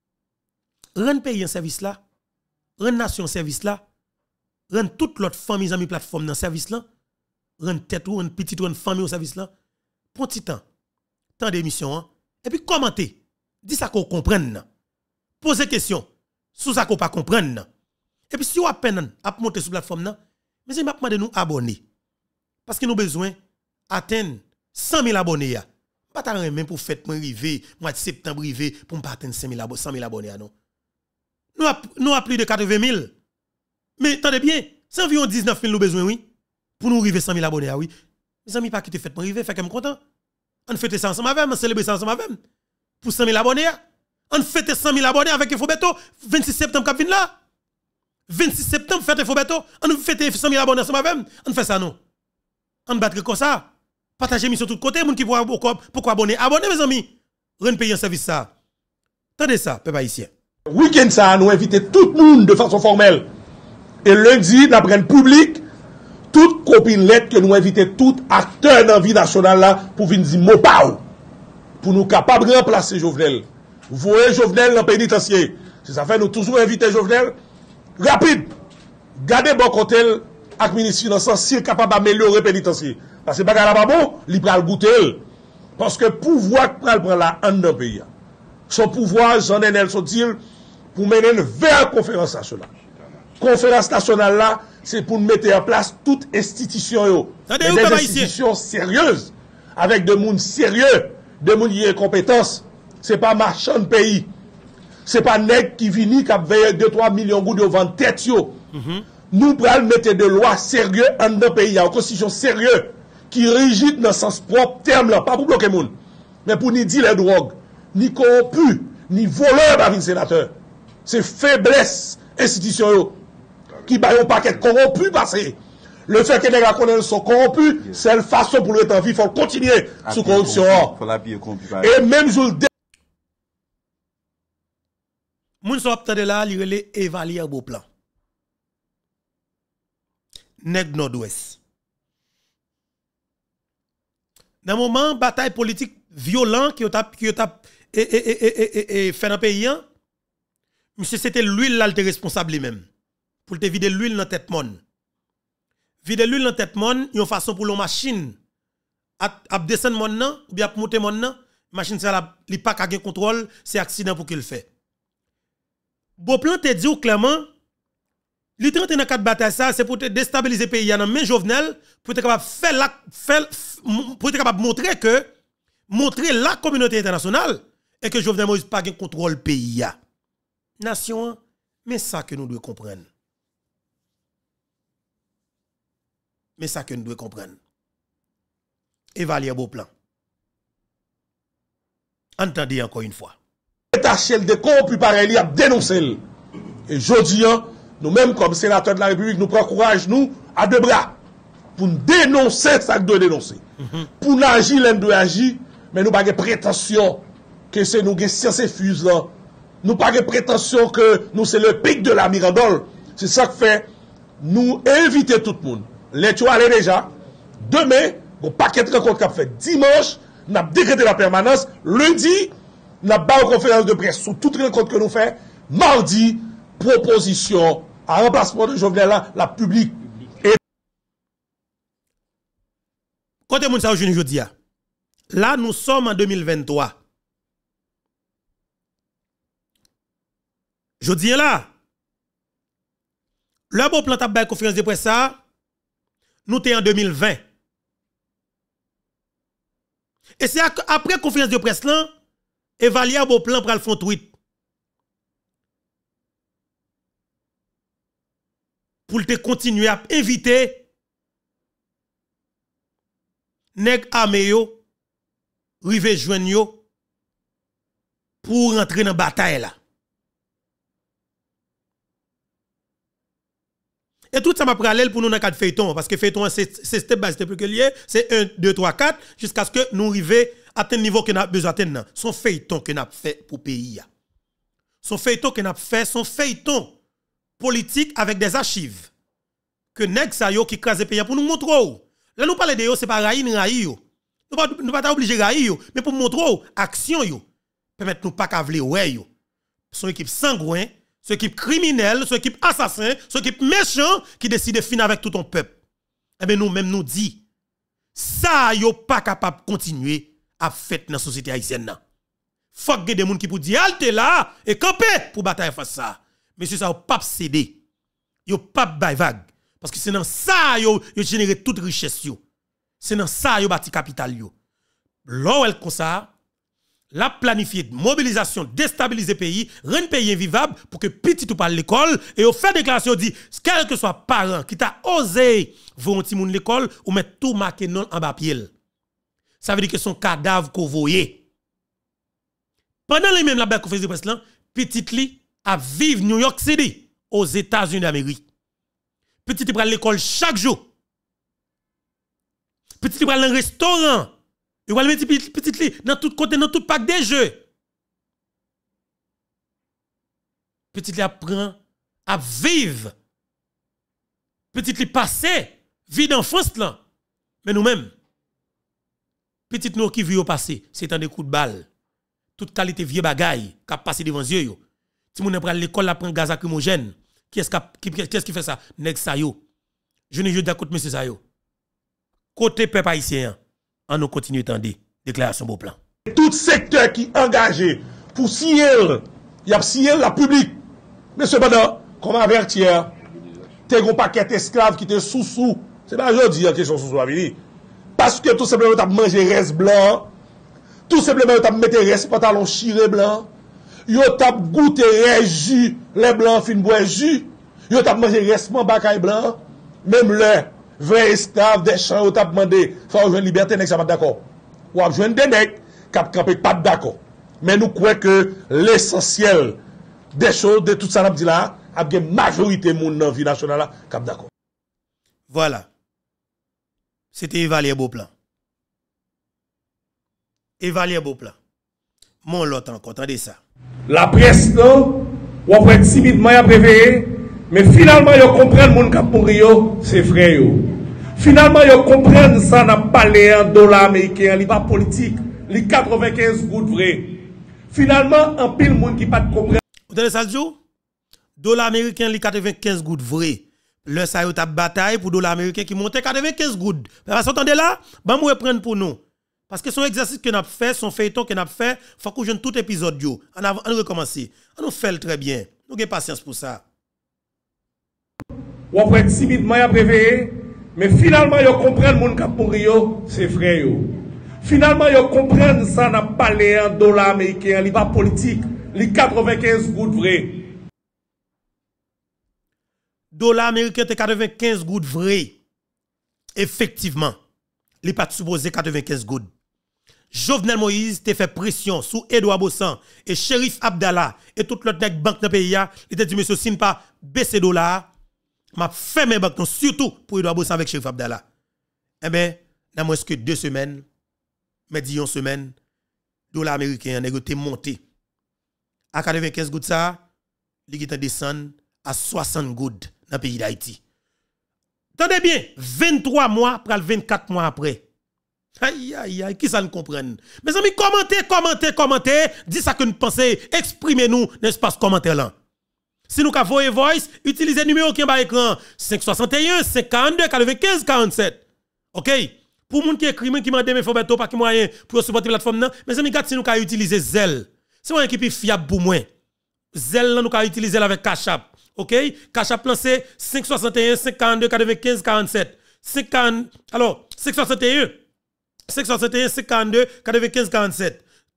Rendre pays en service là, rendre nation en service là, rendre toute l'autre famille, amis, plateforme dans service là, rendre tête ou rendre petite ou rendre famille au service là. Prends petit temps. Temps d'émission, hein? Et puis commentez. Dis ça qu'on comprenne. Posez question. Sous ça qu'on pas comprenne. Et puis si vous avez peine à monter sur la plateforme là, mais c'est m'a demandé nous abonner. Parce que nous avons besoin d'atteindre cent mille abonnés. Pas ta même pour fête moi arriver, mois de septembre arriver pour pas atteindre cent mille abonnés non. Nous avons nous a plus de quatre-vingt mille. Mais attendez bien, c'est environ dix-neuf mille nous besoin oui pour nous arriver cent mille abonnés oui. Mes amis pas quitter fête moi arriver, fait que me content. On fête ça ensemble avec, on célébrer ça ensemble avec. Pour cent mille abonnés. On fête cent mille abonnés avec Infobeto vingt-six septembre qui vient là. vingt-six septembre fête Infobeto, on fête cent mille abonnés ensemble avec. On fait ça non. On battre comme ça. Partagez mission tout côté, moun qui pourra pourquoi abonner. Abonnez mes amis. Ren payer un service ça. Attendez ça, peuple haïtien. Week-end ça, nous inviter tout le monde de façon formelle. Et lundi, nous prenons public toute copine lettre que nous invitons tout acteur dans la vie nationale là pour venir dire mot pao. Pour nous capables de remplacer Jovenel. Vous voyez Jovenel dans le pénitencier. C'est ça fait nous toujours inviter Jovenel. Rapide. Gardez bon côté avec le ministre Finances s'il est capable d'améliorer le pénitencier. Parce que bagay la pas bon, il pral goûter. Parce que pouvoir pral prend la en dans pays. Son pouvoir, Jean Nelson dit pour mener vers la conférence nationale. Conférence nationale là, c'est pour mettre en place toute institution yo. Des institutions sérieuses avec des monde sérieux, des monde qui ont compétences. C'est pas marchand de pays. C'est pas nèg qui vini qui a veillé deux trois millions de vendre tête yo. Mm-hmm. Nous pral mettre de lois sérieux en dans pays, en constitution sérieux qui rigide dans le sens propre terme là, pas pour bloquer le monde, mais pour ni dire les drogues, ni corrompu, ni voleur par un sénateur. C'est faiblesse institution qui bat un paquet corrompu parce que le fait que les gens sont corrompus, c'est la façon pour le temps vivre, il faut continuer sous corruption. Et même je le dis. Moun so apte de là, il relè évaluer beau plan. Nèg Nord-Ouest. Dans un moment, bataille politique violente qui a fait dans le pays, monsieur, c'était l'huile là, le responsable lui-même. Pour te vider l'huile dans la tête monde. Vider l'huile dans la tête monde, il y a une façon pour la machine à descendre mon nan, ou bien à monter mon nan, machine ça li pas ka gen contrôle, c'est accident pour qu'il fait. Bon plan te dit clairement, li trente dans quatre bataille ça, c'est pour te déstabiliser le pays dans main Jovenel, pour te capable faire la faire pour être capable de montrer que montrer la communauté internationale et que Jovenel Moïse pas de contrôle pays. Nation, mais ça que nous devons comprendre. Mais ça que nous devons comprendre. Évaluer beau plan. Entendez encore une fois. L'État chef de corrompu pareil, il a dénoncé. Et aujourd'hui, nous-mêmes comme sénateurs de la République, nous prenons courage, nous, à deux bras, pour dénoncer ça que nous devons dénoncer. Mm-hmm. Pour nous agir, nous devons agir, mais nous n'avons pas de prétention que c'est nous qui sommes ces fuses là. Nous n'avons pas de prétention que nous c'est le pic de la Mirandole. C'est ça que fait, nous inviter tout le monde. Les tu allez déjà, demain, au paquet de rencontres qu'on fait dimanche, nous avons décrété la permanence, lundi, nous avons une conférence de presse sur toutes les rencontres que nous faisons, mardi, proposition à remplacement de Jovenel là, la publique. Côté moun sa aujourd'hui jodi a. Là nous sommes en deux mille vingt-trois. Jodi là. Le bon plan t'a conférence de presse ça. Nous t'es en deux mille vingt. Et c'est après conférence de presse là Evalier Beauplan pral font tweet. Pour te continuer à inviter nèg armé yo rive joindre yo pour rentrer dans bataille là. Et tout ça m'a parallèle pour nous dans cadre feuilleton parce que feuilleton c'est step by step que lié, c'est un deux trois quatre jusqu'à ce que nous arrivions à tel niveau que nous avons besoin d'atteindre. Son feuilleton que nous avons fait pour le pays. Son feuilleton que nous avons fait, son feuilleton politique avec des archives. Que nèg sa yo qui crase pays pour nous montrer. Là nous parler de yo, c'est pas raï ni raï yo. Nous pas nous pas obligé raï yo, mais pour montrer action yo. Permettre nous pas cavler ouais yo. Son équipe sangouin, son équipe criminelle, son équipe assassin, son équipe méchant qui décide de finir avec tout ton peuple. Eh bien nous même nous dit ça yo pas capable de continuer à faire dans la société haïtienne là. Faut que des gens qui pour dire halte là et camper pour batailler face ça. Monsieur ça pas céder. Yo pas bail vague. Parce que c'est dans ça yo yo générer toute richesse yo. C'est dans ça yo bâti capital yo. Là elle comme ça, la planifier mobilisation, déstabiliser pays, rendre pays invivable pour que petit ou pas l'école et au fait déclaration dit quel que soit parent qui t'a osé voir petit moun l'école ou mettre tout marqué non en bas pied. Ça veut dire que son cadavre qu'on voyait. Pendant les mêmes la belle conférence de presse là, petit li a vivre New York City aux États-Unis d'Amérique. Petit li pral l'école chaque jour. Petit li pral dans restaurant. Il va le mettre petit li dans tout côté dans tout pack des jeux. Petit li apprend à vivre. Petit li passer vie d'enfance là. Mais nous-mêmes petit nous qui vit au passé, c'est un des coups de balle. Toute qualité vieux bagaille qui a passé devant yeux yo. Si moun pral l'école la prend gaz lacrymogène. Qui est-ce qui, qui, qui, qui fait ça? Nèg sa yo. Je ne veux pas monsieur sa yo. Côté peuple haïtien, on nous continue tendre déclaration beau plan. Tout secteur qui est engagé pour signer, il y a signé la public. Mais cependant, comme avertir, t'es un paquet d'esclaves qui étaient sous-sous. C'est pas aujourd'hui la question sous-sous à venir. Parce que tout simplement, tu as mangé reste blanc. Tout simplement, tu as mis reste pantalon chiré blanc. Yo tap goûté jus, les blancs fin bois jus. Yo tap mangé restement bakay blanc. Même le vrai esclave des champs, yo tap demandé, faut jouer liberté, n'est-ce pas d'accord. Ou a jouer des nèg, cap campé pas d'accord. Mais nous croyons que l'essentiel des choses, de tout ça, n'a dit là, a une majorité moun dans vie nationale là, cap d'accord. Voilà. C'était Evalier Beauplan. Evalier Beauplan. Mon lot encore, attendez ça. La presse, non, ou après timidement y a préveillé, mais finalement, ils comprennent mon cap pour Rio, c'est vrai. Finalement, ils comprennent ça, n'a pas les dollars américains, il pas politique, les quatre-vingt-quinze gouttes vrai. Finalement, un pile monde qui pas de comprendre. Vous entendez ça, le jour? Dollar américain, les quatre-vingt-quinze gouttes vrai. Le ça y a bataille pour dollar américain qui monte quatre-vingt-quinze gouttes. Mais vous entendez là? Ben, moi, prendre pour nous. Parce que son exercice que nous avons fait, son feuilleton que nous avons fait, il faut que je tout épisode. Yo. On a recommencé. On nous fait très bien. Nous avons patience pour ça. Ou après timidement y a préveillé, mais finalement, ils comprennent mon cap pour Rio, c'est vrai. Finalement, ils comprennent ça, n'a pas les dollars américains, il pas politique, les quatre-vingt-quinze gouttes vrai. Dollar américain, c'est quatre-vingt-quinze gouttes vrai. Effectivement, il n'est pas supposé quatre-vingt-quinze gouttes. Jovenel Moïse te fait pression sous Edouard Bossan et Shérif Abdallah et toute l'autre banque dans le pays. Il te dit, monsieur, si pas baisser dollar, m'a fait mes banques, surtout pour Edouard Bossan avec Shérif Abdallah. Eh bien, dans moins que deux semaines, mais disons semaine, dollar américain a été monté. À quatre-vingt-quinze gouttes, ça, il est descendu à soixante gouttes dans le pays d'Haïti. Attendez bien, vingt-trois mois après vingt-quatre mois après. Aïe, aïe, aïe, qui ça nous comprenne? Mes amis, commentez, commentez, commentez. Dis ça que nous pensons, exprimez-nous dans l'espace commentaire là. Si nous avons voice, utilisez le numéro qui est bas écran cinq soix un, cinq quarante-deux, quatre-vingt-quinze, quarante-sept. OK? Pour les gens qui écrivent, qui m'ont demandé, faut mettre pas qui moyen pour supporter la plateforme, mes amis, si nous avons utilisé Zelle, c'est un qui est fiable pour moi. Zelle, nous avons utilisé avec Cash App. OK? Cash App c'est cinq soix un, cinq quarante-deux, quatre-vingt-quinze, quarante-sept. cinq, alors, cinq soix un, cinq soix un, cinq quarante-deux, quatre-vingt-quinze, quarante-sept.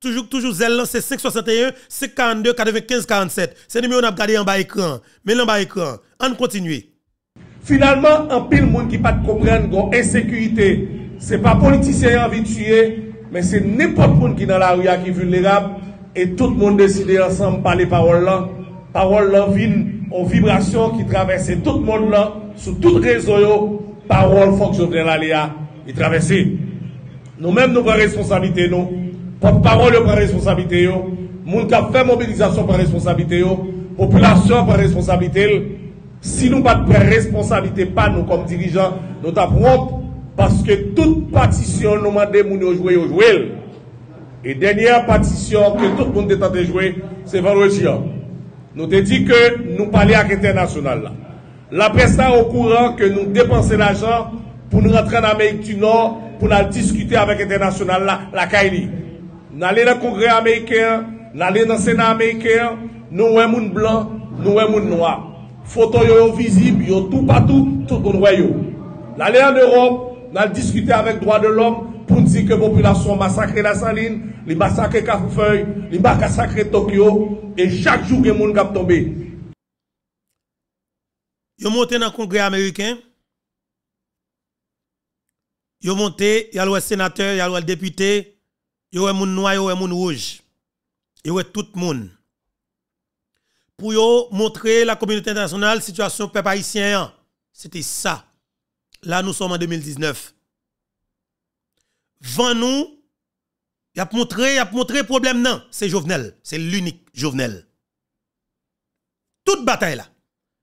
Toujours, toujours zèle, c'est cinq soixante et un, cinq quarante-deux, quatre-vingt-quinze, quarante-sept. C'est le numéro qu'on a regardé en bas écran. Mais en bas écran. On continue. Finalement, un pile monde qui pas de comprendre l'insécurité, c'est pas politicien envie de tuer, mais c'est n'importe monde qui dans la rue qui est vulnérable et tout le monde décide ensemble par les paroles là. Paroles là viennent en vibration qui traverse tout le monde là, sur tout réseau yo, paroles fonctionnent là Léa, il traverse. Nous-mêmes nous prenons responsabilité nous. Porte-parole prend responsabilité yo, moun qui fait mobilisation prend responsabilité yo, population prend responsabilité. Si nous pas de responsabilité pas nous comme dirigeants, nous t'apprendons parce que toute partition nous demande moun yo jouer yo jouer. Et dernière partition que tout le monde est en train de jouer, c'est vendredi. Nous te dit que nous parlons avec l'international là. La presse est au courant que nous dépensons l'argent pour nous rentrer en Amérique du Nord, pour nous discuter avec l'international là, la Kaili. Nous allons dans le Congrès américain, nous allons dans le Sénat américain, nous voyons les gens blancs, nous voyons les gens noirs. Photos yo visibles, yo tout partout, tout le monde voit yo. Nous allons en Europe, nous allons discuter avec droits de l'homme pour nous dire que la population massacre la Saline, les massacre Cafoufeuille, les massacre Tokyo, et chaque jour, il y a des gens qui tombent. Yo monté dans le Congrès américain, yo monté, il y a le sénateur, il y a le député, il y a les gens noirs, il y a les gens rouges, il y a tout le monde. Pour yo montrer la communauté internationale, situation peuple haïtien, c'était ça. Là, nous sommes en deux mille dix-neuf. Vent nous, il a montré, il a montré le problème, non, c'est Jovenel, c'est l'unique Jovenel. Toute bataille là.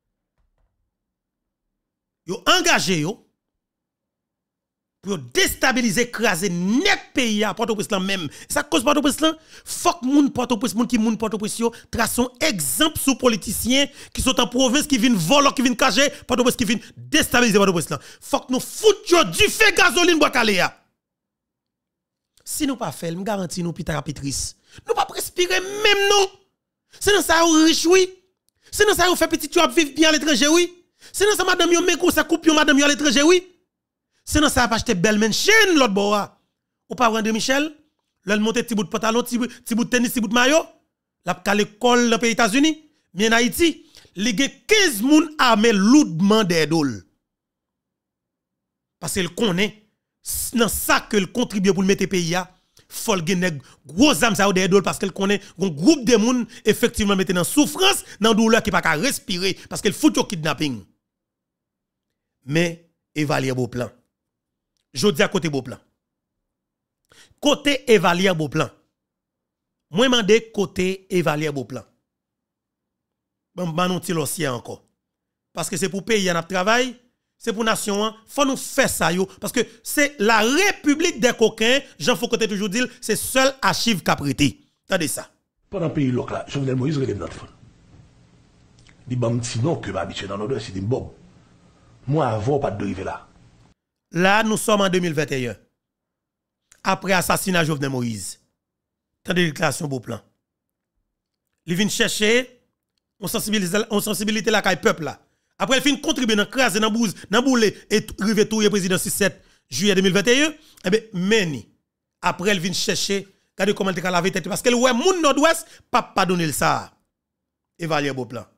Yo engagé yo pour déstabiliser, écraser net pays à Port-au-Prince même. Ça cause Port-au-Prince là, faut que moun Port-au-Prince, moun qui moun Port-au-Prince yo traçons exemple sous politiciens qui sont en province qui viennent voler, qui viennent cacher, Port-au-Prince qui viennent déstabiliser Port-au-Prince là. Faut que nous foutions du feu gasoline bois calé. Si nous pas fait, me garantis nous pita rapitrice. Nous pas respirer même non. C'est dans ça ou riche oui. C'est dans ça ou fait petit job vivre bien à l'étranger oui. C'est dans ça madame yo meko ça coupe yo madame yo à l'étranger oui. C'est dans ça pas acheter belle mansion l'autre bois. Ou pas André Michel, l'autre monter petit bout de pantalon, petit bout de tennis, petit bout de maillot, la ka l'école dans les États-Unis, mais en Haïti, li gen quinze moun armé lourdement des dol. Parce qu'il connaît dans ça que le contribue pour le mettre pays a, faut le gen gros âme ça des dol parce qu'il connaît un groupe de moun effectivement mettre dans souffrance, dans douleur qui pas ka respirer parce qu'il fout au kidnapping. Mais évaluer beau plan. Je dis à côté beau plan. Côté évaluer beau plan. Moi demande côté évaluer beau plan. Bon ban non ti l'océan encore. Parce que c'est pour pays en travail, c'est pour nation, faut nous faire ça yo parce que c'est la République des coquins, Jean Foucault toujours dit, c'est seul archive qu'a prêté. Attendez ça. Pendant le pays local, Jovenel Moïse relève notre fond. Dit bam sinon que m'habituer dans nos c'est dit bob. Moi avant pas de arriver là. Là, nous sommes en deux mille vingt et un. Après assassinat Jovenel Moïse. Tant de déclaration beau plan. Il vient chercher, on sensibilise, on sensibilité la caille peuple là. Après, il vient contribuer dans craser, dans bouse, dans boule et rive tout le président sept juillet deux mille vingt et un. Eh bien, meni. Après, il vient chercher, regardez comment il a lavé tête. Parce que le ouais, moun nord-ouest, pas pas donner le ça. Évaluer beau plan.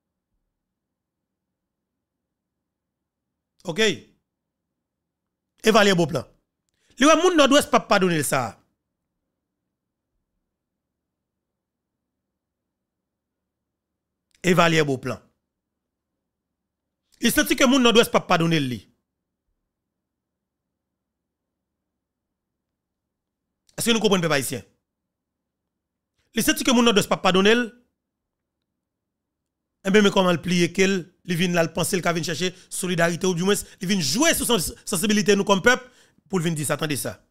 OK? Évaluer beau plan. Le moun nord-ouest pas pardonner ça. Évaluer beau plan. Il senti que moun nord-ouest pas pardonner lui. Est-ce que nous comprenons pas ici? Il senti que moun nord-ouest pas pardonner. Eh bien, mais comment le plier qu'elle, il vient là, le penser, le vient chercher solidarité ou du moins, il vient jouer sur son sensibilité nous comme peuple pour venir dire ça. Attendez ça.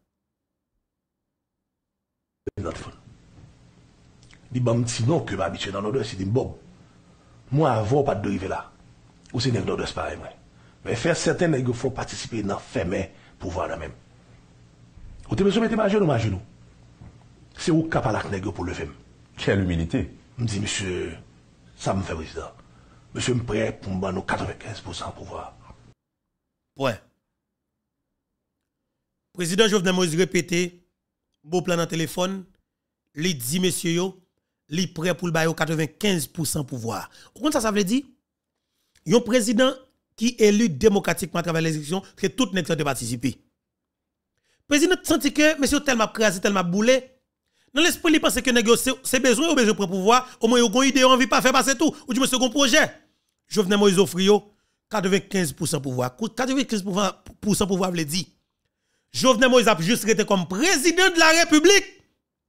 Dit bam sinon que m'habituer dans nos c'est dit bob. Moi avant pas de arriver là. Ou c'est nèg nord-ouest pareil moi. Mais faire certains nèg faut participer dans fermer pouvoir là même. Ou te besoin mettre ma genou ma genou. C'est où capable nèg pour lever. Quelle humilité. Me dit monsieur ça me fait président. Monsieur me prêt pour me donner quatre-vingt-quinze pour cent pouvoir. Ouais. Président Jovenel Moïse répété, beau plan dans le téléphone, li dit monsieur yo, li prêt pour le bailler quatre-vingt-quinze pour cent pouvoir. Comment ça ça veut dire? Un président qui est élu démocratiquement à travers les élections, que tout n'est pas de participer. Président senti que monsieur tellement crasé, tellement boulé. Dans l'esprit, il pense que c'est besoin ou besoin pour pouvoir, au moins, il y a une idée, on ne veut pas faire passer tout. Ou du moins, second projet. Jovenel Moïse Offrio, quatre-vingt-quinze pour cent pouvoir. quatre-vingt-quinze pour cent pouvoir, veut dire. Jovenel Moïse a juste été comme président de la République,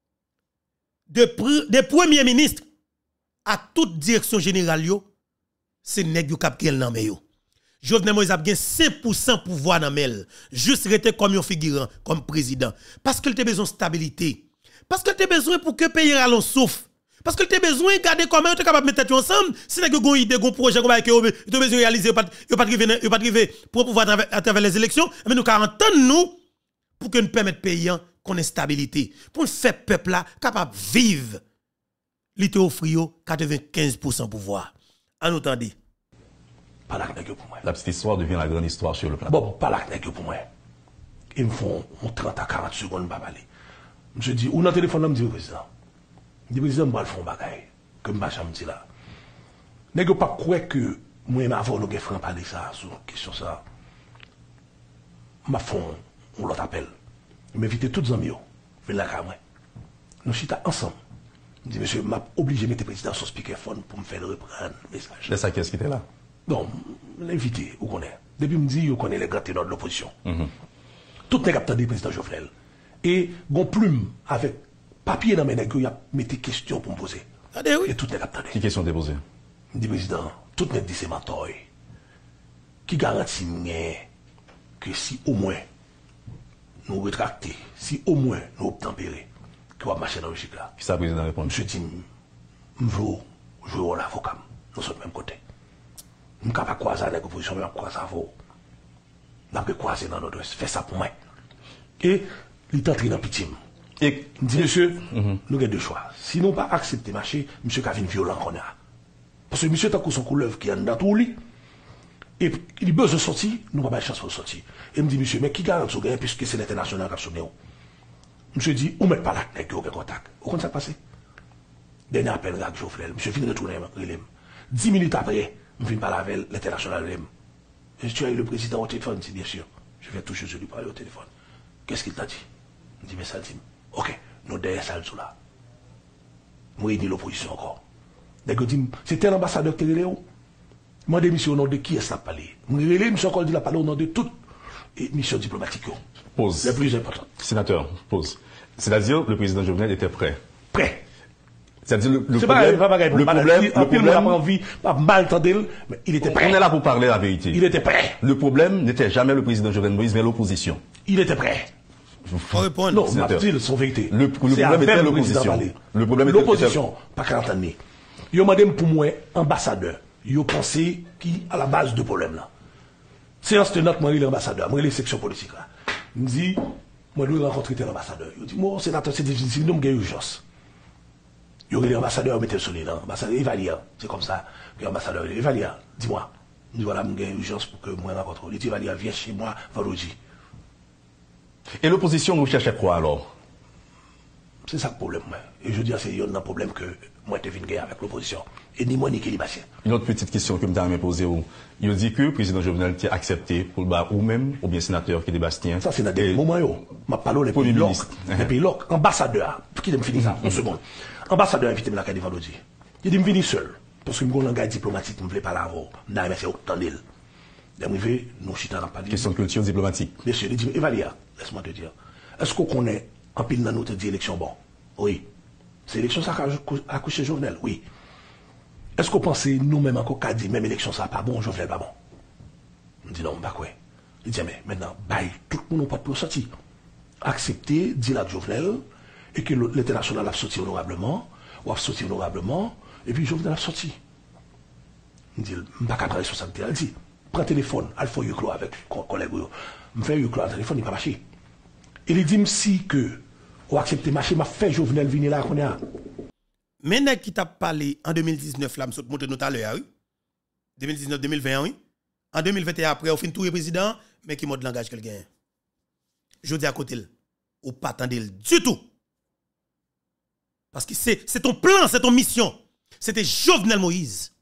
de, de premier ministre, à toute direction générale, c'est nèg yo kap gen nan men yo. Jovenel Moïse a gen cinq pour cent pouvoir dans mel, juste rete comme un figurant, comme président. Parce qu'il a besoin de stabilité. Parce qu'il a besoin pour que le pays rallon souffle. Parce qu'il a besoin de garder comment on est capable de mettre ensemble. Si vous avez une idée, un projet, vous avez besoin de réaliser, vous n'avez pas arriver pour pouvoir à travers les élections, mais nous entendre nous pour que nous permettions pays qu'on ait stabilité. Pour faire le peuple là capable de vivre. L'ité offrir quatre-vingt-quinze pour cent pouvoir. En entendez. Pas la nègre pour moi. La petite histoire devient la grande histoire sur le plan. Bon, pas la nègre pour moi. Ils me font trente à quarante secondes pour parler. Je dis, ou dans le téléphone, je me dis au président. Je dis, président, je vais faire un bagage. Que je me dis là. Ne pas croire que moi, je vais avoir le franc parler ça, sur la question ça. Je vais faire un autre appel. Je vais inviter tous les amis. Je vais la caméra. Nous sommes ensemble. Je dis, monsieur, je suis obligé de mettre le président sur speakerphone pour me faire reprendre le message. C'est ça qui est-ce qui était là? Non, l'invité, vous connaissez. Depuis que je me dis, vous connaissez les grands ténors de l'opposition. Mm-hmm. Tout les capteurs du président Jovenel. Et gon plume avec papier dans mes nègres, il y a mis des questions pour me poser. Ah, oui. Et tout les capteurs. Quelle question t'es posée? Je dis, président, tout les dit c'est ma toy. Qui garantit que si au moins nous rétracter, si au moins nous obtempérer, que va marcher dans le logique là. Qui ça, président répond? Monsieur dit, je veux jouer l'avocat. Nous sommes de même côté. Je ne peux pas croiser avec l'opposition, mais je croise à vous. Je ne peux pas croiser dans notre ouest. Fais ça pour moi. Et il est entré dans le pitié. Et je dis, monsieur, mm-hmm. nous avons deux choix. Si nous pas accepter marcher, monsieur Kavin violent qu'on a. Parce que monsieur tant que son couleuvre qui est dans tout lit, et il a besoin de sortir, nous n'avons pas de chance pour sortir. Et me dit, monsieur, mais qui garantit ce gain puisque c'est l'international qui a sonné? Monsieur dit, ou mettez pas la tête, aucun contact. Au compte ça passe? Dernier appel avec Jovenel. Monsieur finit de retourner, dix minutes après, je viens parler avec l'international. Et tu as eu le président au téléphone? Il dit, bien sûr. Je vais toucher, je lui parler au téléphone. Qu'est-ce qu'il t'a dit? Il dit, mais ça dit, ok, nous derrière ça, là. Moi, il dit l'opposition encore. D'accord, c'est un ambassadeur qui est là. Moi, des missions au nom de qui est-ce que parlé? Moi, je suis encore dit la parole au nom de toutes les missions diplomatiques. Pause. Les plus importantes. Sénateur, pause. C'est-à-dire, le président Jovenel était prêt. Prêt. C'est-à-dire, le, le c'est problème, pas, pas, le problème, le problème, n'a pas envie, pas mal entendre, mais il était prêt. On est là pour parler la vérité. Il était prêt. Le problème n'était jamais le président Jovenel Moïse, mais l'opposition. Il était prêt. Faut répondre. Non, on dit son vérité. Le, le problème était l'opposition. Le problème était l'opposition, pas quarante années. Yo m'a dit pour moi, ambassadeur. Yo pensé qui à la base du problème là. Séance de notre moi l'ambassadeur, moi les sections politiques là. Il me dit, moi je dois rencontrer tel ambassadeur. Il dit, moi sénateur c'est difficile, nous avons urgence. Il y aurait l'ambassadeur mettez le soleil là, ambassadeur Evalia, c'est comme ça. Puis ambassadeur Evalia, dis-moi, dis voilà, j'ai urgence pour que moi rencontre. Il dit Evalia, viens chez moi vendredi. Et l'opposition nous cherchait quoi alors? C'est ça le problème. Et je dis, c'est un problème que moi je viens avec l'opposition. Et ni moi ni Kélibatien. Une autre petite question que je me posée. Il dit que le président Jovenel a accepté pour le bas ou même, ou bien sénateur qui est Bastien. Ça, c'est dans des moments où je parle les pays loc. Les pays loc. Ambassadeur. Qui me finir ça? Une seconde. Ambassadeur invité me la vendredi. Il dit, je viens seul. Parce que je suis un langage diplomatique, je ne voulais pas l'avoir. Je n'ai pas fait autant d'elle. D'arriver, nous chita dans pas question de culture diplomatique. Bien sûr, il dit, Evalia, laisse-moi te dire. Est-ce qu'on connaît en pile dans notre élection bon? Oui. C'est l'élection ça a accouché Jovenel? Oui. Est-ce qu'on pense nous-mêmes encore qu'à dire même élection ça pas bon, Jovenel pas bon? On dit non, pas quoi. Il dit mais maintenant, bye, tout le monde n'a pas de sortir. Accepter, dire à Jovenel, et que l'international a sorti honorablement, ou a sorti honorablement, et puis Jovenel a sorti. Il dit, je ne vais pas travailler sur ça. Il dit, prends le téléphone, il faut y clore avec un collègue. Je fais y clore le téléphone, il n'a pas marché. Il dit si que, ou accepter marché, m'a fait Jovenel venir là qu'on est. Mais nèg qui t'a parlé en deux mille dix-neuf là, m'sot monter nous tout à l'heure, oui. deux mille dix-neuf deux mille vingt, oui. En deux mille vingt et un après, on fin tout le président, mais qui mode langage qu'elle gagne. Je dis à côté, ou pas attendre du tout. Parce que c'est ton plan, c'est ton mission. C'était Jovenel Moïse.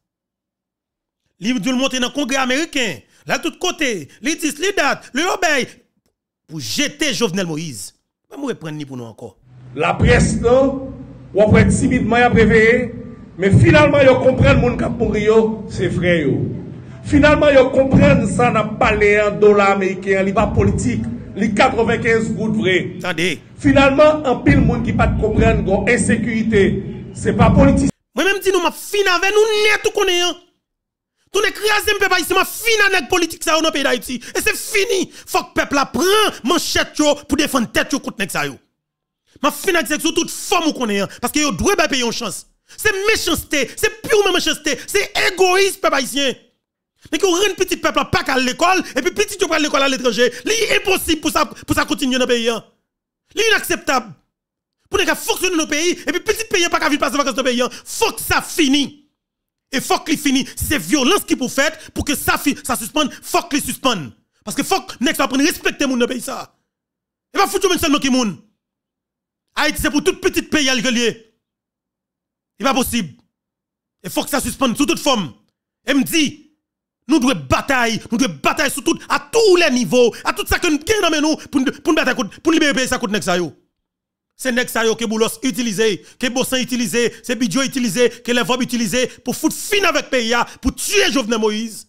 Il doit le monter dans le Congrès américain, là de tous côtés, les dix, les dates, le obéi, pour jeter Jovenel Moïse. Je vais prendre ni pour nous encore. La presse, non, ou après timidement, y a préféré, mais finalement, ils comprennent mon cap pour Rio, c'est frère. Finalement, ils comprennent ça, n'a pas les dollars américains, il pas politique, les quatre-vingt-quinze gouttes vrai. Attendez. Finalement, un pile monde qui pas comprendre gon insécurité, c'est pas politique. Moi-même, dis nous, ma fin avec nous, net tout connaît. Tout écrasé, me pas ici, ma fin avec politique ça dans le pays d'Haïti. Et c'est fini. Faut que le peuple prend manchette pour défendre tête contre nek ça yo. Ma fin avec c'est toute forme ou connaît parce que yo doit pas payer une chance. C'est méchanceté, c'est purement méchanceté, c'est égoïste peuple haïtien. Mais qu'on rend petit peuple pas qu'à l'école et puis petit tu prend l'école à l'étranger, c'est impossible pour ça pour ça continuer dans le pays. C'est inacceptable. Pour ne pas fonctionner dans nos pays et puis petit pays pas qu'à vivre passer vacances dans le pays, faut que ça finisse. Et faut que les finisse. C'est violence qui pour faire pour que ça ça suspende, faut que les suspende. Parce que faut que next apprendre respecter mon pays ça. Et pas foutre même seulement qui moun. Haïti c'est pour tout petit pays à lié. C'est pas possible. Il faut que ça suspende sous toute forme. Et me dit, nous devons batailler, nous devons batailler sur tout, à tous les niveaux, à tout ça que nous gagnons dans nous pour pour batailler pour libérer pays ça contre next ça yo. C'est next ça yo que Boulos utilisé, que Bossan utilisé, c'est Bidjo utilisé, que les Vob utilisé pour foutre fin avec pays pour tuer Jovenel Moïse.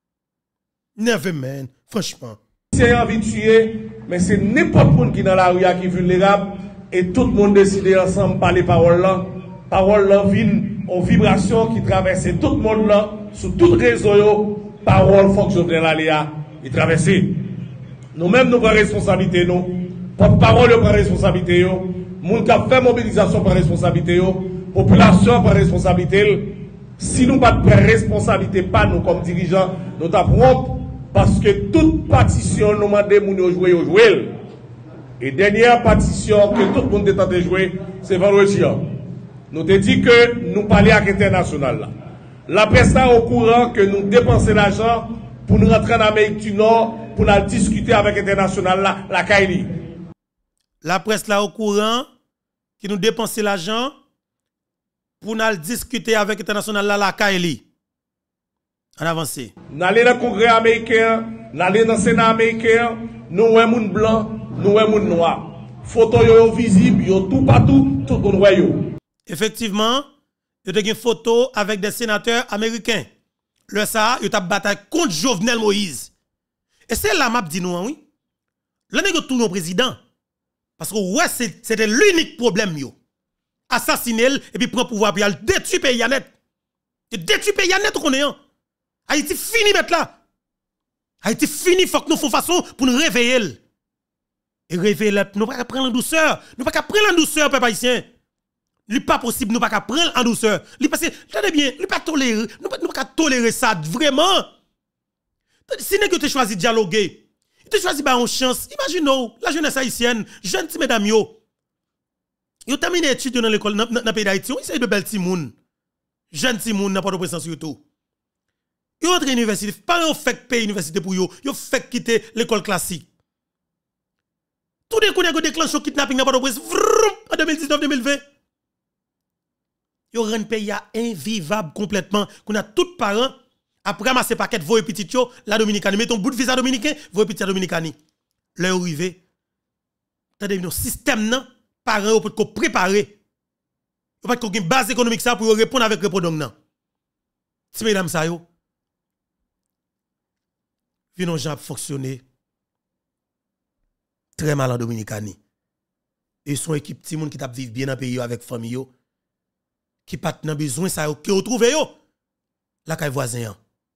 Never man, franchement. C'est envie de tuer, mais c'est n'importe qui qui dans la rue qui est vulnérable et tout le monde décide ensemble par les paroles là. Paroles là viennent en vibration qui traverse tout le monde là, sur tout réseau yo, paroles faut que Jovenel Aléa y traverse. Nous-mêmes nous prenons responsabilité nous. Porte-parole prend responsabilité yo. Moun qui a fait mobilisation prend responsabilité yo. Population prend responsabilité. Si nous pas de responsabilité pas nous comme dirigeants, nous t'apprends parce que toute partition nous demande moun yo jouer yo jouer. Et dernière partition que tout le monde est en train de jouer, c'est vendredi. Nous te dit que nous parlons avec l'international là. La presse est au courant que nous dépensons l'argent pour nous rentrer en Amérique du Nord pour nous discuter avec l'international là, la Kaili. La presse là au courant que nous dépensons l'argent pour nous discuter avec l'international là, la Kaili. En avancé. Nous allons dans le Congrès américain, nous allons dans le Sénat américain, nous sommes moun blanc, nous sommes moun noir. Photo yo visible, yo tout partout, tout le monde voit yo. Effectivement, il y a des photos avec des sénateurs américains. Le ça, il y a une bataille contre Jovenel Moïse. Et c'est la map dit nous, oui. Là, nous tout nos président. Parce que ouais, c'était l'unique problème, yo. Assassiner et puis prendre pouvoir, puis il détruire pays net. Il détruire pays net, qu'on est. Haïti fini mettre là. Haïti fini, faut que nous fassions façon pour nous réveiller. Et réveiller, nous ne pouvons pas prendre en douceur. Nous ne pouvons pas prendre en douceur, peuple haïtien. Ce n'est pas possible, nous ne pouvons pas prendre en douceur. Parce que, attendez bien, nous ne pouvons pas tolérer, nous ne pouvons pas tolérer ça, vraiment. Si nous avons choisi de dialoguer, nous avons choisi de chance, imaginez, la jeunesse haïtienne, jeune petits mesdames, yo, yo terminé études dans l'école, dans le pays d'Haïti, ils sont de belles petits moun. Jeunes petits moun, n'a pas de présence sur tout. Yo entre l'université, pas un fait payer université pour yo, yo fait quitter l'école classique. Tout d'un coup, nous déclenché le kidnapping n'a pas de présence en deux mille dix-neuf deux mille vingt. Yo rend pays invivable complètement. Qu'on a tout parents après ramasser paquet voye petit yo la Dominicanie mettons bout de visa dominicain voye petit Dominicanie. Leur arrivé. Tandis que système nan parents pour ko préparer. Yo pas qu'on une base économique ça pour répondre avec répondant nan. Si mesdames ça yo vinon gens fonctionner très mal en Dominicanie. Et son équipe ti moun qui t'a vivre bien dans pays avec famille yo qui pas nan besoin ça yo qui retrouve yo la kay voisin.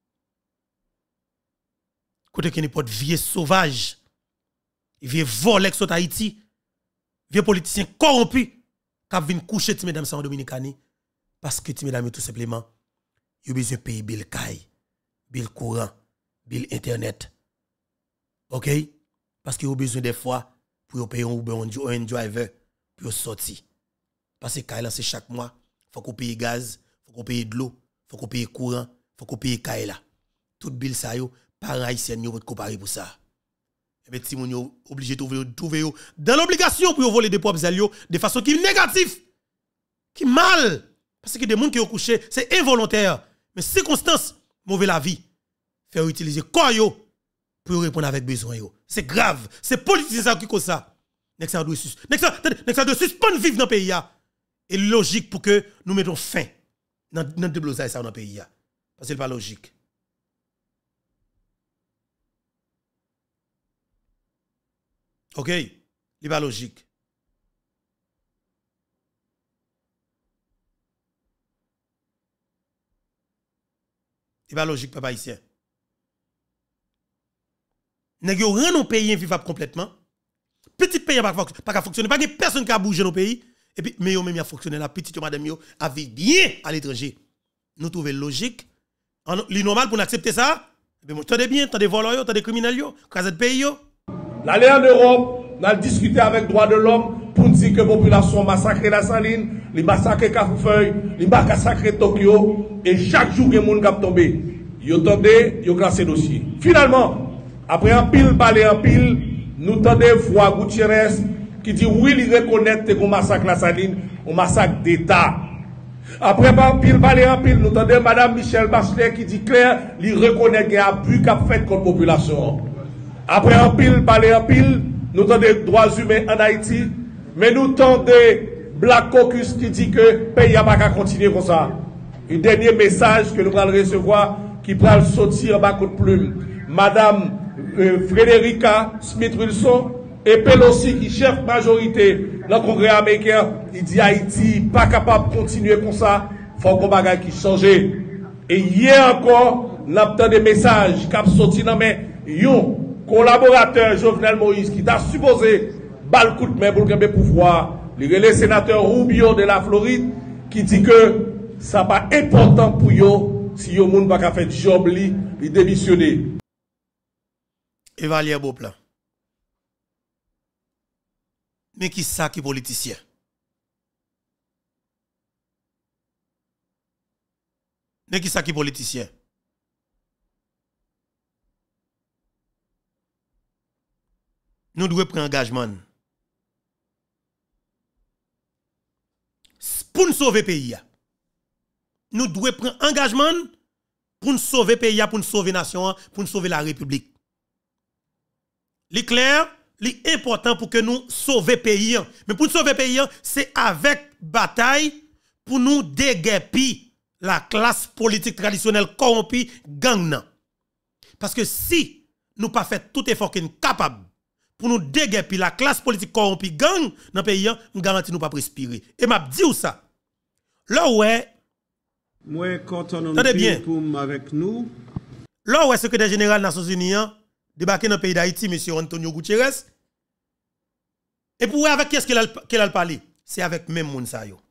Côté qui n'est pas de vieux sauvage, vieux volé sur Haïti, vieux politicien corrompu qui vient coucher ti mesdames en Dominicanie parce que ti mesdames tout simplement yo besoin payer bill kay, bill courant, bill internet. OK? Parce que yo besoin des fois pour payer un Uber un driver pour sortir. Parce que kay là c'est chaque mois faut qu'on paye gaz, faut qu'on paye de l'eau, faut qu'on paye courant, faut qu'on paye kay là. Tout bill ça yo parents haïtiens yo pour comparer pour ça. Et ben ti moun yo obligé trouver trouver yo dans l'obligation pour voler des propres ailes de façon qui est négative. Qui mal. Parce que des gens qui ont couché, c'est involontaire. Mais circonstance, mauvais la vie. Faire utiliser quoi yo pour répondre avec besoin yo. C'est grave. C'est politique ça qui cause ça. Nek ça doit sus. Nek ça, nek ça doit suspendre vivre dans le pays. Et logique pour que nous mettons fin dans dans déblosage ça dans le pays. Parce que c'est pas logique. OK, c'est pas logique. C'est pas logique papa ici. Nèg yo rend nos pays invivable complètement. Petit pays pas pas fonctionner, pas personne qui a bougé nos pays et puis mais yo même a fonctionné la petite madame yo a vécu bien à l'étranger. Nous trouvons logique, li normal pour accepter ça. Et puis tendez bien, tendez voleurs yo, tendez criminels yo, craser pays yo. L'aller en Europe, on a discuté avec droits de l'homme pour dire que la population massacre la Saline, les massacre Cafoufeuille, les massacre Tokyo, et chaque jour que les gens sont tombés, ils ont tendu, ils ont classé le dossier. Finalement, après un pile, parler en pile, nous tendons voir Gutiérrez qui dit oui, il reconnaît qu'on massacre la Saline, on massacre d'État. Après un pile, parler en pile, nous tendons Madame Michel Bachelet qui dit clair, il reconnaît qu'il y a un abus qu'a fait contre la population. Après un pile, parler en pile, nous avons des droits humains en Haïti, mais nous avons des Black Caucus qui dit que le pays n'a pas qu'à continuer comme ça. Un dernier message que nous allons recevoir qui va sortir en bas de plume. Madame euh, Frédérica Smith-Wilson et Pelosi qui chef majorité dans le Congrès américain, il dit Haïti pas capable de continuer comme ça, il faut qu'on bagaille qui change. Et hier encore, nous avons des messages qui ont sorti dans mes yon collaborateur Jovenel Moïse qui t'a supposé bal coup de main pour le pouvoir, le sénateur Rubio de la Floride qui dit que ça pas important pour yo si yo moun pas faire job li, li démissionner. Évalier beau plan. Mais qui ça qui politicien? Mais qui ça qui politicien? Nous devons prendre engagement. Pour nous sauver le pays. Nous devons prendre engagement pour nous sauver le pays, pour nous sauver la nation, pour nous sauver la République. L'éclair, c'est important pour que nous sauvions le pays. Mais pour nous sauver le pays, c'est avec bataille pour nous déguerpir la classe politique traditionnelle corrompue, gang. Parce que si nous pas fait tout effort qui est capable pour nous déguerpir la classe politique corrompue gang dans le pays, nous garantit nous pas respirer. Et m'a dit ça. Là ouais, moi quand on bien pour avec nous. Là ouais, secrétaire général des Nations Unies débarqué dans le pays d'Haïti, monsieur Antonio Gutiérrez. Et pour avec qui est-ce qu'il a, qu'il a parlé? C'est avec même moun sa yo.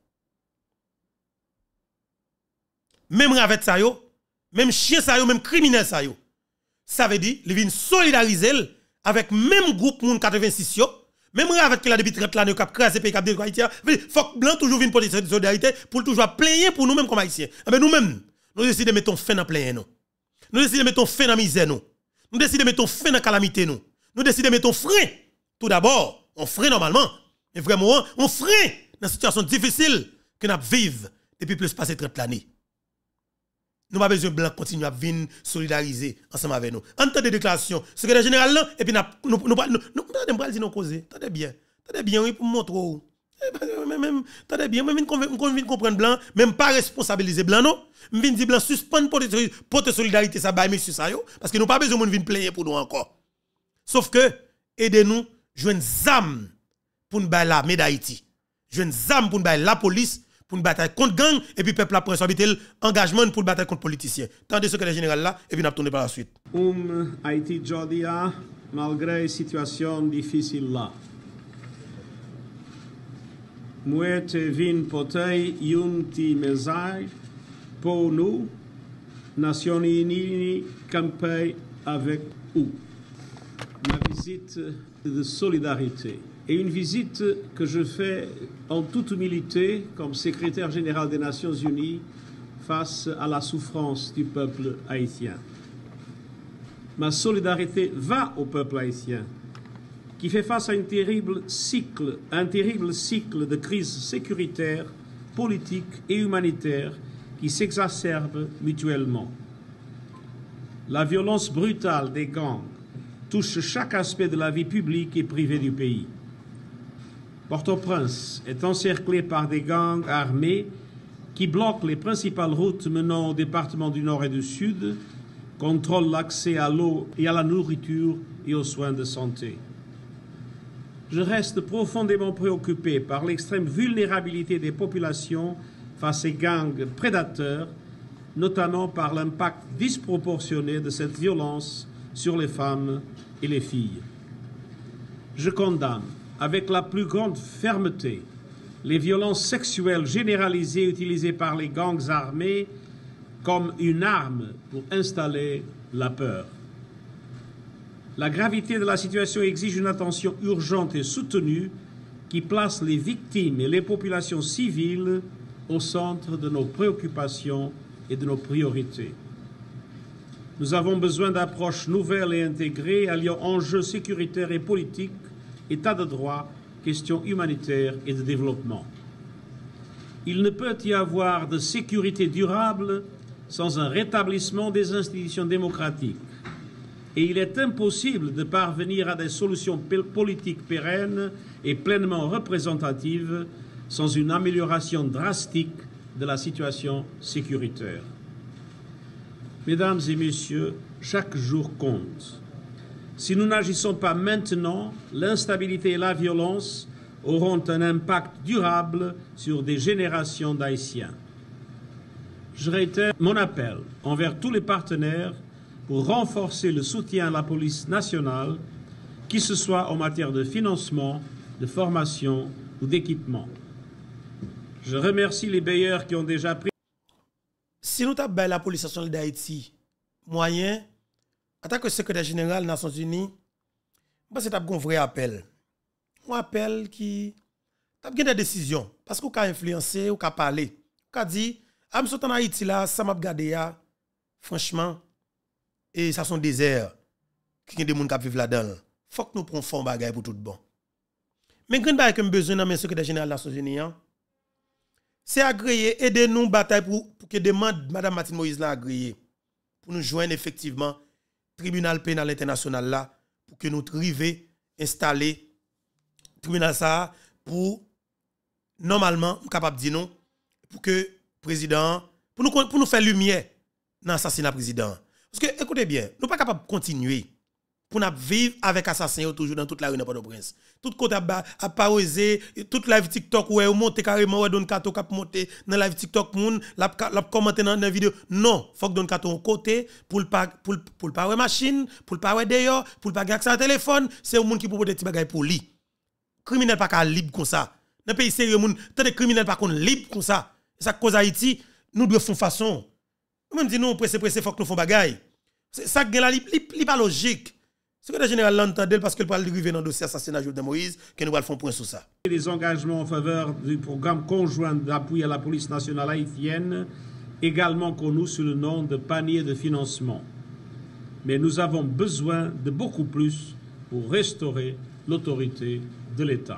Même avec sa yo, même chien sa yo, même criminel sa yo. Ça veut dire, il vient solidariser avec même groupe moun quatre-vingt-six yo, même avec qui la depuis trente l'année cap craser pays cap de Haïti, faut que blanc toujours vienne pour cette solidarité pour toujours plaigner pour nous mêmes comme haïtiens. Mais nous mêmes, nous décidons de mettre fin dans plaigner nous. Nous décidons de mettre fin dans misère nous. Nous décidons de mettre fin dans calamité nous. Nous décidons de mettre frein. Tout d'abord, on freine normalement, mais vraiment on freine dans une situation difficile que nous vivons depuis plus de trente l'année. Nous n'avons pas besoin de blanc continuer à venir solidariser ensemble avec nous. En temps de déclaration, secrétaire général là, et puis nous nous nous nous nous dire nous causer. Attendez bien. Attendez bien oui pour montrer. Même attendez bien, même vinn comprendre blanc, même pas responsabiliser blanc non. Vinn dire blanc suspendre pour solidarité ça bail monsieur ça yo parce que nous pas besoin de venir plaigner pour nous encore. Sauf que aidez-nous joindre zam pour nous bailler la médaille d'Haïti. Joindre zam pour nous bailler la police pour une bataille contre gang et puis peuple a pris engagement pour une bataille contre politiciens. Tandis ce que le général là et puis n'a tourné par la suite. Um Haïti Jordia malgré situation difficile là. Moi te vin porter un petit message pour nous Nations Unies camper avec vous. Ma visite de solidarité. Et une visite que je fais en toute humilité comme secrétaire général des Nations Unies face à la souffrance du peuple haïtien. Ma solidarité va au peuple haïtien qui fait face à un terrible cycle, un terrible cycle de crise sécuritaire politiques et humanitaires qui s'exacerbent mutuellement. La violence brutale des gangs touche chaque aspect de la vie publique et privée du pays. Port-au-Prince est encerclé par des gangs armés qui bloquent les principales routes menant aux départements du Nord et du Sud, contrôlent l'accès à l'eau et à la nourriture et aux soins de santé. Je reste profondément préoccupé par l'extrême vulnérabilité des populations face à ces gangs prédateurs, notamment par l'impact disproportionné de cette violence sur les femmes et les filles. Je condamne avec la plus grande fermeté les violences sexuelles généralisées utilisées par les gangs armés comme une arme pour installer la peur. La gravité de la situation exige une attention urgente et soutenue qui place les victimes et les populations civiles au centre de nos préoccupations et de nos priorités. Nous avons besoin d'approches nouvelles et intégrées alliant enjeux sécuritaires et politiques, état de droit, questions humanitaires et de développement. Il ne peut y avoir de sécurité durable sans un rétablissement des institutions démocratiques. Et il est impossible de parvenir à des solutions politiques pérennes et pleinement représentatives sans une amélioration drastique de la situation sécuritaire. Mesdames et messieurs, chaque jour compte. Si nous n'agissons pas maintenant, l'instabilité et la violence auront un impact durable sur des générations d'Haïtiens. Je réitère mon appel envers tous les partenaires pour renforcer le soutien à la police nationale, qu'il ce soit en matière de financement, de formation ou d'équipement. Je remercie les bailleurs qui ont déjà pris... Si nous avons la police nationale d'Haïti, moyen, en tant que secrétaire général des Nations Unies, je pense que c'est un vrai appel. Un appel qui a des décisions. Parce qu'on peut influencer, on peut parler. On peut dire, ah, je suis en Haïti là, ça m'a regardé, franchement, et ça sont désert qui ont des gens qui vivent là-dedans. Il faut que nous prenions fond bagay pour tout bon. Mais grand bagay que nous besoin dans le secrétaire général des Nations Unies, c'est agréer, aider nous bataille pour, pour que demande Madame Martine Moïse l'a agréé pour nous joindre effectivement tribunal pénal international là pour que nous arrivions installer tribunal ça pour normalement capable dire non pour que président pour nous pour nous faire lumière dans l'assassinat président. Parce que écoutez bien, nous pas capable de continuer pour nous vivre avec assassin toujours dans toute la rue de Port-au-Prince. Tout côté à paroiser, toute live TikTok où on monte carrément ou donne carton cap monter dans live TikTok moun, la la commenter dans la vidéo. Non, faut que donne carton côté pour pas pour pour pas machine, pour pas ouais d'ailleurs, pour pas accès à téléphone, c'est un monde qui propose des petits bagages pour lui. Criminel pas ka libre comme ça. Dans pays sérieux moun, tant de criminel pas qu'on libre comme ça. Ça cause Haïti, nous devons faire façon. Même dit nous pressé pressé faut que nous font bagaille. C'est ça qui est là, li pas logique. Ce que le général l'entendait parce qu'il parle de arriver dans le dossier assassinat de Moïse, que nous allons faire un point sur ça. Les engagements en faveur du programme conjoint d'appui à la police nationale haïtienne, également connu sous le nom de panier de financement. Mais nous avons besoin de beaucoup plus pour restaurer l'autorité de l'État.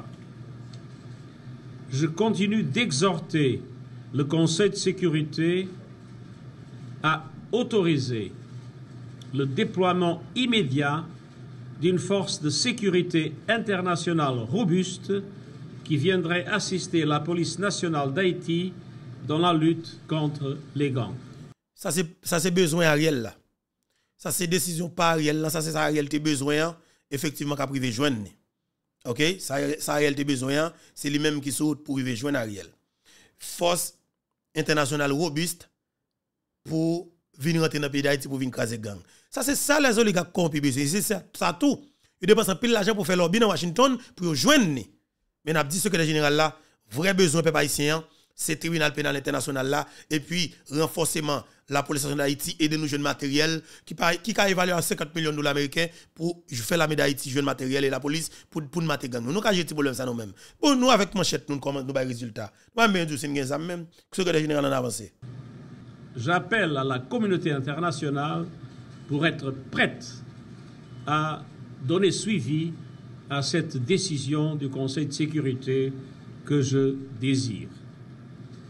Je continue d'exhorter le Conseil de sécurité à autoriser le déploiement immédiat d'une force de sécurité internationale robuste qui viendrait assister la police nationale d'Haïti dans la lutte contre les gangs. Ça c'est ça c'est besoin Ariel là. Ça c'est décision pas Ariel là, ça c'est ça Ariel t'es besoin effectivement qu'a privé joindre. OK, ça ça Ariel t'es besoin, c'est lui même qui saute pour priver joindre Ariel. Force internationale robuste pour venir rentrer dans le pays d'Haïti pour venir craser gang. Ça c'est ça les oligarques corrompus besoin, c'est ça, ça tout. Ils dépensent un pile d'argent pour faire leur bien dans Washington pour joindre. Mais n'a dit ce que le général là, vrai besoin peuple haïtien, c'est tribunal pénal international là et puis renforcement la police nationale d'Haïti et de nous jeunes matériels qui qui a évalué à cinquante millions de dollars américains pour faire la médaille d'Haïti jeunes matériels et la police pour pour mater gang. Nous ka jeter problème ça nous même. Bon nous avec manchette nous comment nous ba résultat. Moi même dire c'est une ça même ce que le général en avancé. J'appelle à la communauté internationale pour être prête à donner suivi à cette décision du Conseil de sécurité que je désire.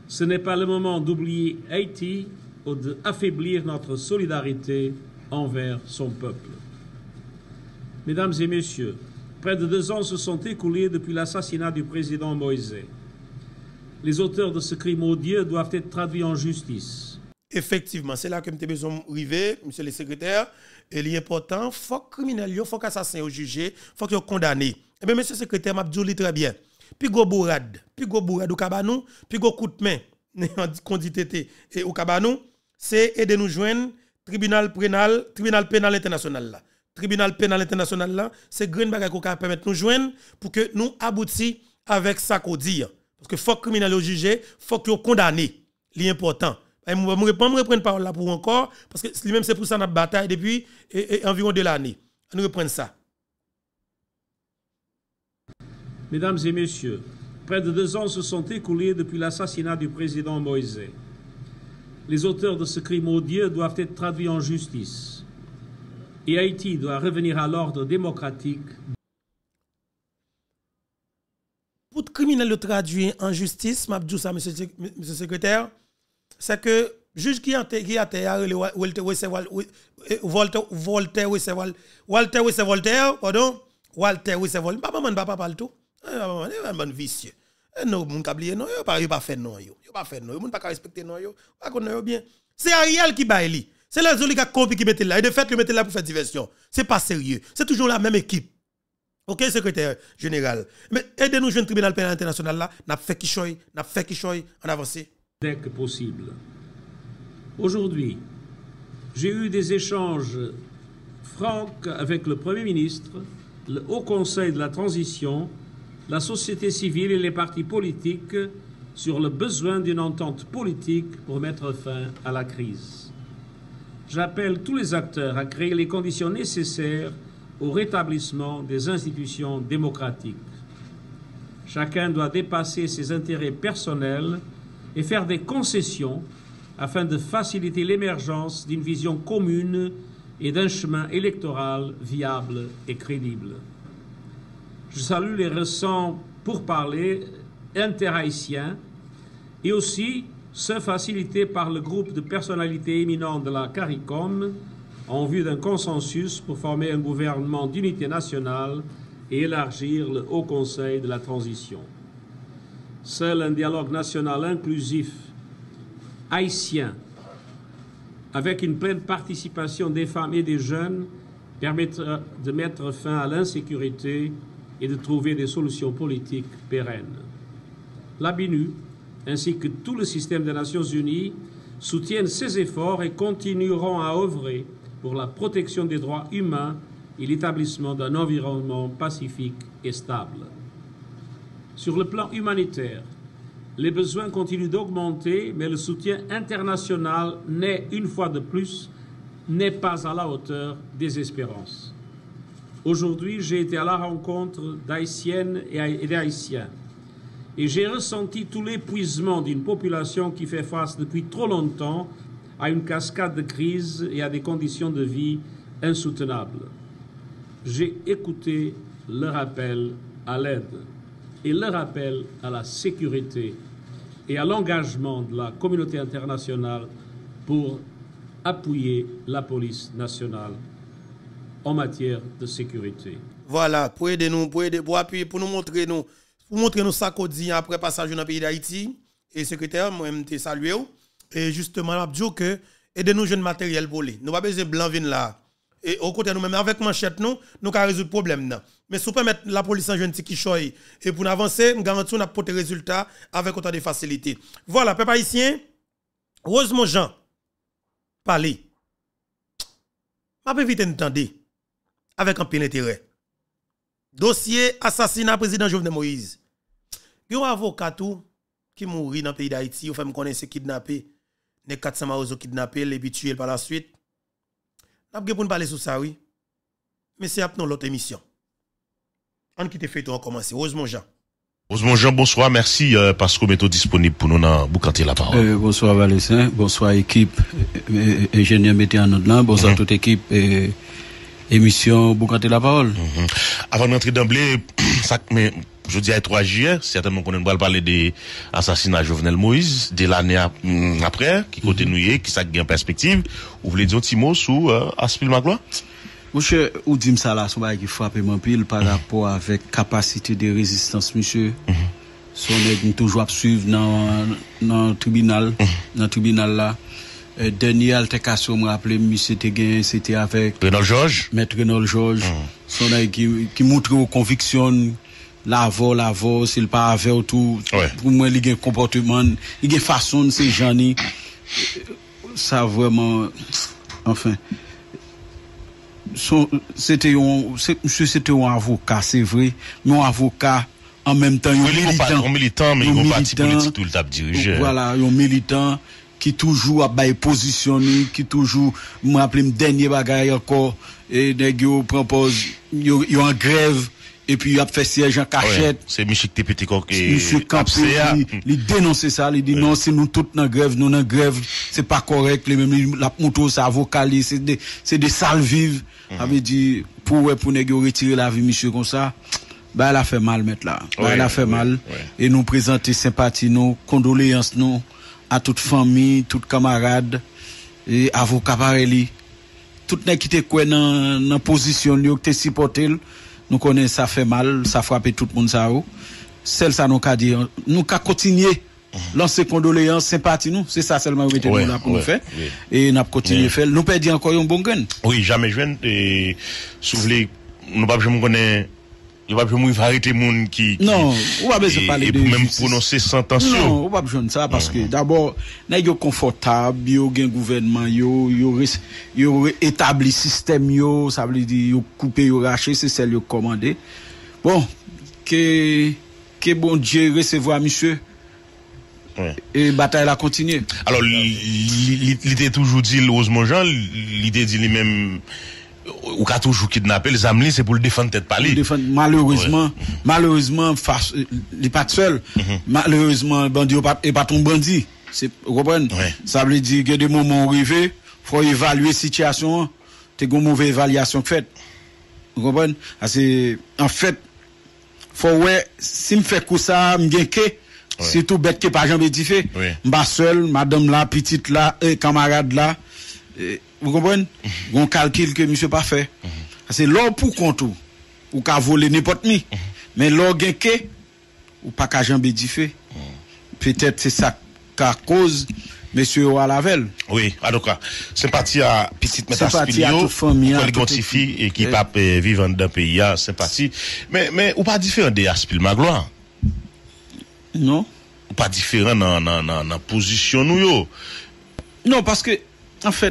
Ce n'est pas le moment d'oublier Haïti ou d'affaiblir notre solidarité envers son peuple. Mesdames et messieurs, près de deux ans se sont écoulés depuis l'assassinat du président Moïse. Les auteurs de ce crime odieux doivent être traduits en justice. Effectivement, c'est là que nous avons besoin d'arriver, monsieur le secrétaire. Et l'important, il faut que les criminels, il faut que les assassins soient jugés, il faut qu'ils soient condamnés. Eh bien, monsieur le secrétaire, m'a dit très bien. Puis go bourrade, puis go bourrade au cabanou, puis go coup de main, qu'on dit tété, et au cabanou, c'est aider nous joindre tribunal pénal, tribunal pénal international là. Tribunal pénal international là, c'est green bagay qui permettre nous joindre pour que nous aboutissions avec ça qu'on dit. Parce que faut que criminel au jugé, faut que condamné. L'important. Je ne vais pas me reprendre parole là pour encore parce que lui-même c'est pour ça notre bataille depuis et, et environ de l'année. On reprend ça. Mesdames et messieurs, près de deux ans se sont écoulés depuis l'assassinat du président Moïse. Les auteurs de ce crime odieux doivent être traduits en justice. Et Haïti doit revenir à l'ordre démocratique. Pour le criminel le traduire en justice, m'a dit ça, monsieur le secrétaire, c'est que juge qui a qui a Walter Voltaire Voltaire Walter Voltaire pardon Walter Voltaire papa man papa parle tout un bon vicieux non mon cablier non yo pas yo pas fait non yo yo pas fait non yo moun pas respecter non yo pas connait bien c'est Ariel qui baille c'est les oligarques qui mettent là et de fait le mettent là pour faire diversion c'est pas sérieux c'est toujours la même équipe. OK secrétaire général mais aidez-nous jeune tribunal pénal international là n'a fait qui choy n'a fait qui choy en avancé dès que possible. Aujourd'hui, j'ai eu des échanges francs avec le Premier ministre, le Haut Conseil de la Transition, la société civile et les partis politiques sur le besoin d'une entente politique pour mettre fin à la crise. J'appelle tous les acteurs à créer les conditions nécessaires au rétablissement des institutions démocratiques. Chacun doit dépasser ses intérêts personnels et faire des concessions afin de faciliter l'émergence d'une vision commune et d'un chemin électoral viable et crédible. Je salue les récents pourparlers interhaïtiens et aussi ceux facilités par le groupe de personnalités éminentes de la CARICOM en vue d'un consensus pour former un gouvernement d'unité nationale et élargir le Haut Conseil de la Transition. Seul un dialogue national inclusif haïtien, avec une pleine participation des femmes et des jeunes, permettra de mettre fin à l'insécurité et de trouver des solutions politiques pérennes. La B I N U, ainsi que tout le système des Nations Unies, soutiennent ces efforts et continueront à œuvrer pour la protection des droits humains et l'établissement d'un environnement pacifique et stable. Sur le plan humanitaire, les besoins continuent d'augmenter, mais le soutien international n'est, une fois de plus, n'est pas à la hauteur des espérances. Aujourd'hui, j'ai été à la rencontre d'Haïtiennes et d'Haïtiens et j'ai ressenti tout l'épuisement d'une population qui fait face depuis trop longtemps à une cascade de crises et à des conditions de vie insoutenables. J'ai écouté leur appel à l'aide et leur appel à la sécurité et à l'engagement de la communauté internationale pour appuyer la police nationale en matière de sécurité. Voilà, pour aider nous, pour aider, pour appuyer, pour nous montrer nous, pour montrer nous ça qu'on dit après passage dans le pays d'Haïti. Et secrétaire, moi, je te salue. Et justement, je dis que aidez-nous jeunes matériel volé. Nous pas besoin de blanc vin là. Et au côté nous-mêmes, avec manchette, nous, nous avons résoudre le problème. Mais si vous permettez la police en jeune qui choye et pour avancer, nous garantissons qu'on a des résultats avec autant de facilité. Voilà, peuple haïtien, heureusement Jean, parlez. Je vais vite entendre avec un peu d'intérêt. Dossier assassinat président Jovenel Moïse. Il y a un avocat tout qui mourit dans le pays d'Haïti, il faut me connaître kidnappé, les quatre cents marozo kidnappé, les puis tué par la suite. N'a pas pour parler sur ça oui. Mais c'est après l'autre émission. On qui te fait tout commencer. Heureusement Jean. Heureusement Jean, bonsoir, merci euh, parce que vous êtes disponible pour nous dans Boucanté la parole. Euh, bonsoir Valécin, bonsoir équipe euh, ingénieur météo en là, bonsoir mm-hmm. toute équipe et émission Boucanté la parole. Mm-hmm. Avant d'entrer d'emblée, ça mais je dis à trois juillet, certainement qu'on va parler des assassinats Jovenel Moïse, de l'année après, qui côté Mm-hmm. noué, qui ça gagne en perspective. Vous voulez dire un petit mot sur euh, Aspil Magloire? Monsieur, ou dit ça là, son bail qui frappe mon pile par mm-hmm. rapport avec capacité de résistance, monsieur. Mm-hmm. Son est toujours à suivre dans, dans le tribunal, mm-hmm. dans le tribunal là. Euh, dernier altercation, me rappelle, monsieur Teguin, c'était avec Renaud Georges. Maître Renaud Georges. Mm-hmm. Son est qui, qui montre aux convictions, la voix, la voix, s'il pas avec tout. Ouais. Pour moi, il y a un comportement, il y a une façon de ces gens. Ça vraiment, enfin. Son, c'était un, monsieur, c'était un avocat, c'est vrai, mais un avocat, en même temps, un militant. Un militant, mais un parti politique tout le temps dirigé. Voilà, un militant qui toujours a bail positionné, qui toujours, me rappelle, dernier bagaille encore, et nèg propose, yo en grève, et puis il a fait siège en cachette. Ouais, c'est Michel Tepetiko qui Monsieur Campé, il dénonce ça, il dit ouais. non, c'est nous tous dans grève, nous dans grève, c'est pas correct, les mêmes, la moto, c'est avocat, c'est des, c'est des salles vives. Mm-hmm. Avait dit, pour, pour nèg retirer la vie, monsieur, comme ça, bah, elle a fait mal, mettre là. Bah, ouais, elle a fait ouais, mal. Ouais. Et nous présenter sympathie, nous, condoléances, nous, à toute famille, toute camarade, et avocat pareil. Tout nèg qui te quoi dans, dans position, qui te supporté, nous connaissons ça fait mal, ça frappe tout le monde ça. Celle ça nous qu'a dit, nous qu'a continuer. Lancer condoléances, sympathie nous, c'est ça seulement que nous là pour nous faire. Et nous continuer à faire. Nous perdons encore un bon gain. Oui, jamais jeune et souffler nous pas jamais connaître il va pas jamais arrêter monde qui non, on va besoin parler de même prononcer sentence. Non, on va pas besoin ça parce que d'abord nèg yo confortable, yo gen gouvernement yo, yo yo établi système yo, ça veut dire yo couper yo racher, c'est celle yo commander. Bon, que que bon Dieu recevoir monsieur. Ouais. Et bataille la continue. Alors, l'idée toujours dit, Osmond Jean, l'idée dit lui-même, ou qu'a toujours kidnappé les amis, c'est pour le défendre tête par lui. Malheureusement, ouais. malheureusement, face, il n'est pas tout seul. Mm-hmm. Malheureusement, bandit est pas ton bandit. C'est, vous comprenez? Ouais. Ça veut dire qu'il y a des moments où il faut évaluer la situation, t'es une mauvaise évaluation faite. Vous comprenez? C'est, en fait, faut ouais, si me fait coup ça, me gagne que, ouais. c'est tout bête que pas jamais dit fait. Oui. M'ba seul, madame là, petite là, et camarade là. Et, vous comprenez? Mm-hmm. On calcule que monsieur pas fait. Mm-hmm. C'est l'or pour compte ou, ou qu'a volé n'importe qui. Mm-hmm. Mais l'or gain que, ou pas qu'à jamais dit fait. Mm-hmm. Peut-être c'est ça qu'a cause, monsieur ou à la veille. Oui, en tout cas, sympathie à petite sympathie à toute famille, à toute équipe. Et qui eh. pas vivre dans le pays, sympathie. Mais, mais, ou pas différent des Aspil Magloire? Non. Ou pas différent dans, dans, dans, dans position nous yo? Non, parce que, en fait,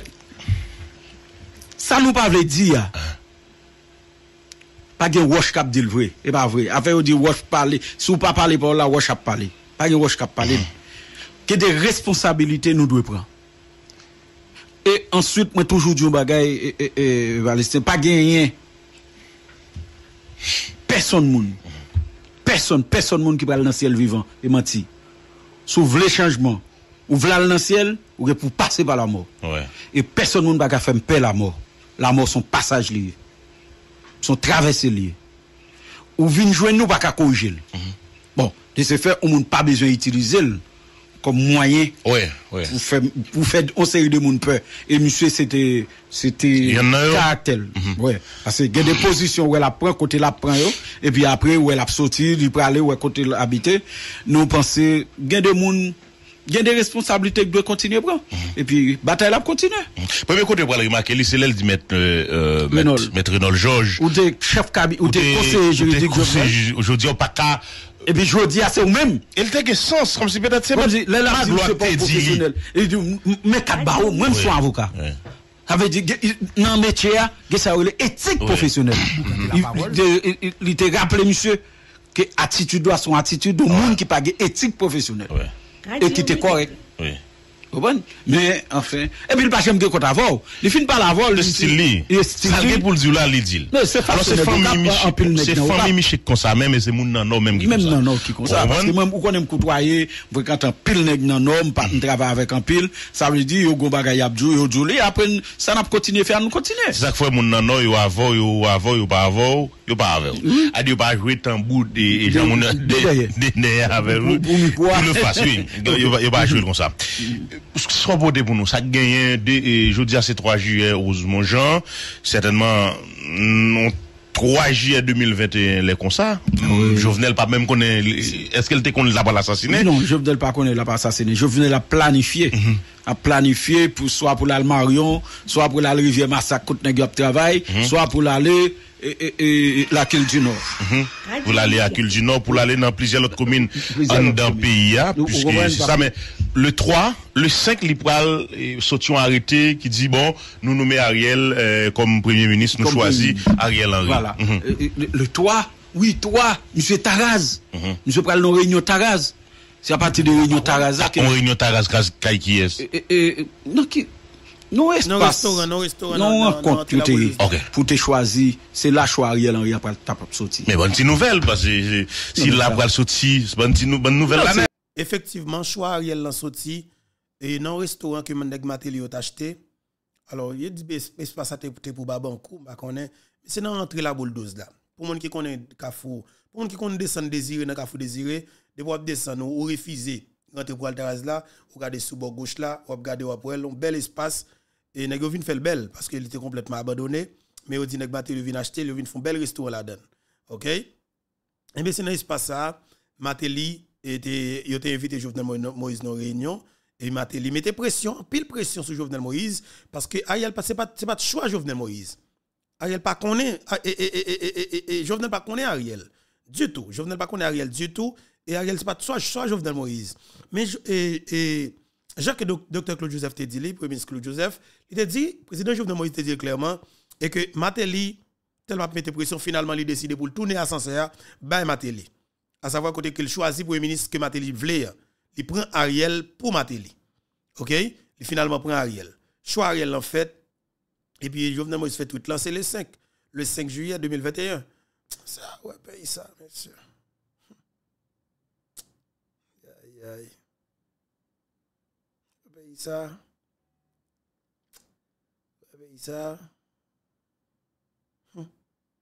ça nous pas veut dire. Hein? Pas de wash cap dit le vrai. Et pas vrai. Après, on dit wash parler. Si vous pas parler par là, wash cap parler. Pas de wash cap parler. Que des responsabilités nous devons prendre. Et ensuite, moi, toujours du bagay, et, et, et, c'est pas gagné. Personne moun. Personne, personne moun qui parle dans le ciel vivant et menti. Si vous voulez changement, ou voulez aller dans le ciel, ou pour passer par la mort. Ouais. Et personne moun va faire paix la mort. La mort, son passage lié. Son traversée lié. Ou vin joindre nous, pas qu'à corriger. Mm-hmm. Bon, de ce fait, on n'a pas besoin d'utiliser comme moyen ouais, ouais. pour faire pour faire une série de monde peur. Et monsieur c'était c'était caractère. Mm-hmm. Ouais, parce que il y a des positions où elle prend côté la prend yo et puis après où elle a sorti, il peut aller où côté habiter. Nous penser il y a des monde il y a des responsabilités qui doivent continuer prendre. Mm-hmm. Et puis bataille là continue. Mm-hmm. Premier côté pour remarquer c'est elle dit mettre euh, mettre mettre Renaud Georges ou des chef cabinet ou des conseillers juridiques aujourd'hui pas qu'à et puis je dis à c'est même il t'a que sens comme si peut-être c'est pas là là c'est pas professionnel et dit mais quatre barreaux même son avocat ça veut dire dans métier que ça est éthique professionnelle il il te rappelé monsieur que attitude doit son attitude de monde qui pas éthique professionnelle et qui était correct oui Comprenez? Mais, enfin, et puis, il pas jamais de compte avant. Il finit par l'avoir. Le style, il ça le pour le dire là, il dit. Non, c'est alors, c'est famille Michel, c'est famille Michel comme ça, même, et c'est moun nan même qui même nan non qui comme ça. Parce que même, ou qu'on aime côtoyer, vous quand un pile nèg nan nom, pas travailler avec un pile, ça veut dire, yo, go bagay abdou, yo, djouli, après, ça n'a pas continué faire, nous continuer. C'est ça que fait moun nan non, yo avant, yo avant, yo pas avant, yo pas avant. A dit, yo pas jouer tambour et, et, gens moun, de, de, avec vous, pour le faire, oui. Yo pas jouer comme ça. Ce qui sera beau pour nous, ça gagne, je dis à ces trois juillet, Ousmane Jean, certainement, trois juillet deux mille vingt et un, les comme ça. Oui. Jovenel pas même connaît, est-ce qu'elle te connaît l'a pas assassiné? Non, Jovenel pas connaît l'a pas assassiné. Jovenel a planifié. Mm-hmm. A planifié pour, soit pour l'aller Marion, soit pour l'aller Rivière Massacre, côte nèg travail, mm-hmm. soit pour l'aller, et, et, et, la Cule du Nord. Mm-hmm. Pour l'aller à Cule du Nord, pour l'aller dans plusieurs autres communes en dans le pays, puisque c'est ça, mais le trois, le cinq, l'Ipral, Sotion arrêté, qui dit, bon, nous nommons Ariel, euh, comme premier ministre, nous choisissons Ariel Henry. Voilà. Mm-hmm. le, le trois, oui, trois, monsieur Taraz. Mm-hmm. Monsieur pral nos réunion Taraz. C'est à partir de réunion Taraz. Ah, on réunion Taraz, qui est? Non, qui, non, espace. Non, non, restaurant, non, compte, pour te choisir, c'est là, choix Ariel Henry après le tape sorti. Mais bonne petite nouvelle, parce que si la pral sorti, c'est bonne bonne nouvelle là. Effectivement, choix Ariel l'a sorti, et dans le restaurant que mon nèg Matéli a acheté, alors, il dit, espace à te pour Babankou, bah, connaît, c'est dans l'entrée la bulldoze là. Pour moun qui connaît Kafou, pour moun qui connaît descendre désiré dans Kafou désiré, de pouvoir descendre ou refuser rentrer pour Altaraz là, ou regarder sous bord gauche là, ou regarder ou après un bel espace et nèg vinn faire belle parce qu'il était complètement abandonné, mais on dit nèg Matéli vinn acheter, il vinn font bel restaurant là-dedans. OK? Et bien c'est dans espace ça, Matéli était il était invité Jovenel Moïse dans réunion et Matéli mettait pression, pile pression sur Jovenel Moïse parce que Ariel c'est pas c'est pas de choix Jovenel Moïse. Ariel pas connaît et et et et et Jovenel pas connaît Ariel du tout. Jovenel pas connaît Ariel du tout et Ariel c'est pas soit soit Jovenel Moïse. Mais et et Jacques docteur Claude Joseph te dit lui, premier ministre Claude Joseph, il te dit président Jovenel Moïse te dit clairement et que Matéli tellement mettre pression finalement il décide pour tourner ascenseur by Matéli. À savoir côté qu'il choisit premier ministre que Matéli voulait, il prend Ariel pour Matéli. OK? Il finalement prend Ariel. Choix Ariel en fait. Et puis, Jovenel Moïse fait tout là, c'est le cinq. Le cinq juillet deux mille vingt et un. Ça, ouais, paye ça, monsieur. Aïe, aïe. Paye ça. Paye ça. Hum.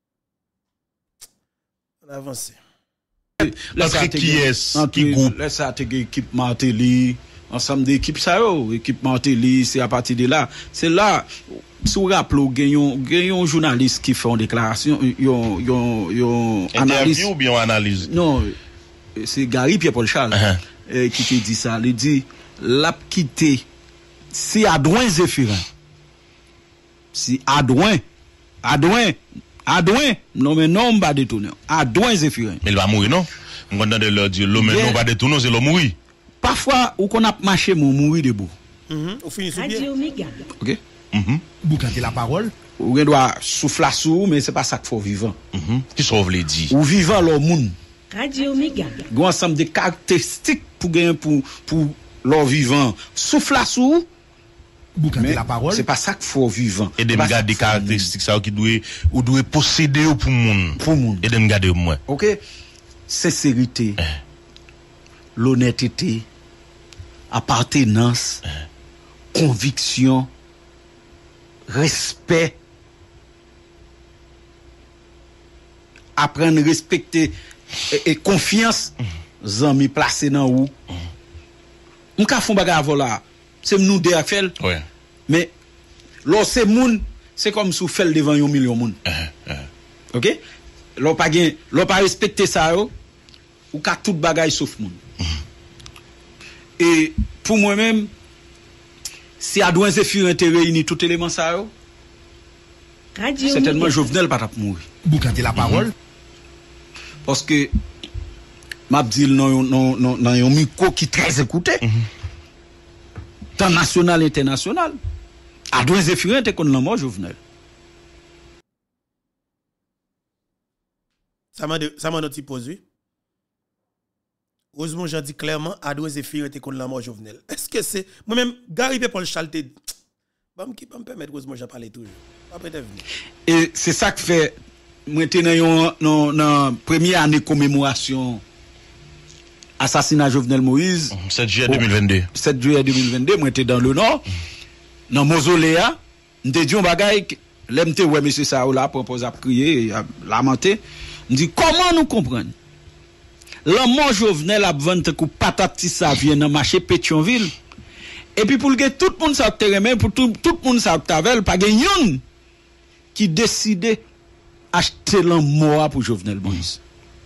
On avance. L'entrée qui est, qui groupe. Laisse ça, t'es équipe Matéli. Ensemble d'équipes ça yo, équipe Matéli, c'est à partir de là, c'est là si vous rappelez gagnons gagnons journalistes qui font déclaration, yon yon yon analyse ou bien analyse. Non, c'est Gary Pierre-Paul Charles uh-huh. euh, qui te dit ça, il dit l'a quitté si Adouin Zéphirin. Si Adouin Adouin Adouin non mais non pas détourner. Adouin Zéphirin. Mais il va mourir non? On entend de leur dire l'homme non pas détourner, c'est l'homme mourir. Parfois, ou qu'on a marché, mon mourir debout. Mm-hmm. Ou finit sous bien. OK? Mm-hmm. Vous cantez la parole. Ou on doit souffler sous, mais c'est pas ça qu'il faut vivant. Mm-hmm. Qui sauve les dit? Ou vivant leur monde. Radio Omega. Il y a un ensemble de caractéristiques pour gagner pour, pour leur vivant. Souffler sous. Vous cantez la parole. C'est pas ça qu'il faut vivant. Et de me garder des caractéristiques ça qui doit, ou doit posséder pour monde. Pour monde. Et de me garder moi. OK? Sincérité. Eh. L'honnêteté. Appartenance, euh. conviction, respect, apprendre à respecter et, et confiance, mmh. amis placés dans où. On ka font bagarre voilà, c'est nous deux à faire. Ouais. Mais lorsque moun, c'est comme si vous faites devant un million de monde. Euh, euh. OK? L'on pas gain, l'on pas respecter ça yo, ou ka tout bagaille sauf moun. Mmh. Et pour moi-même, si Adouin Zéphirin te réunit tout élément ça yo, certainement Jovenel pas tap mourir. Vous cantez la parole. Mm-hmm. Parce que m'a dit non non non non un micro qui très écouté. Mm-hmm. Tant national international. Adouin Zéphirin te connaît mort Jovenel. Ça m'a ça m'a notre pose. Heureusement, j'ai dit clairement, Ado Zéphir était contre la mort Jovenel. Est-ce que c'est. Moi-même, Gary Paul Chalte. Bon, qui peut me permettre, heureusement, j'en parle toujours. Après, t'es venu. Et c'est ça qui fait. Moi, j'étais dans la première année de commémoration assassinat Jovenel Moïse. sept juillet deux mille vingt-deux. sept juillet deux mille vingt-deux, moi, j'étais dans le Nord. Dans Mozoléa, j'étais dit un bagay. L'M T, ouais, monsieur Saoula propose à crier, à lamenter. Je dis, comment nous comprendre? L'homme Jovenel a vendu coup patate ça vient dans marché Pétionville. Et puis pour que tout le monde s'en terrain, pour tout, tout le monde s'en tavel, pas gagnant qui décide acheter l'homme pour Jovenel Moïse.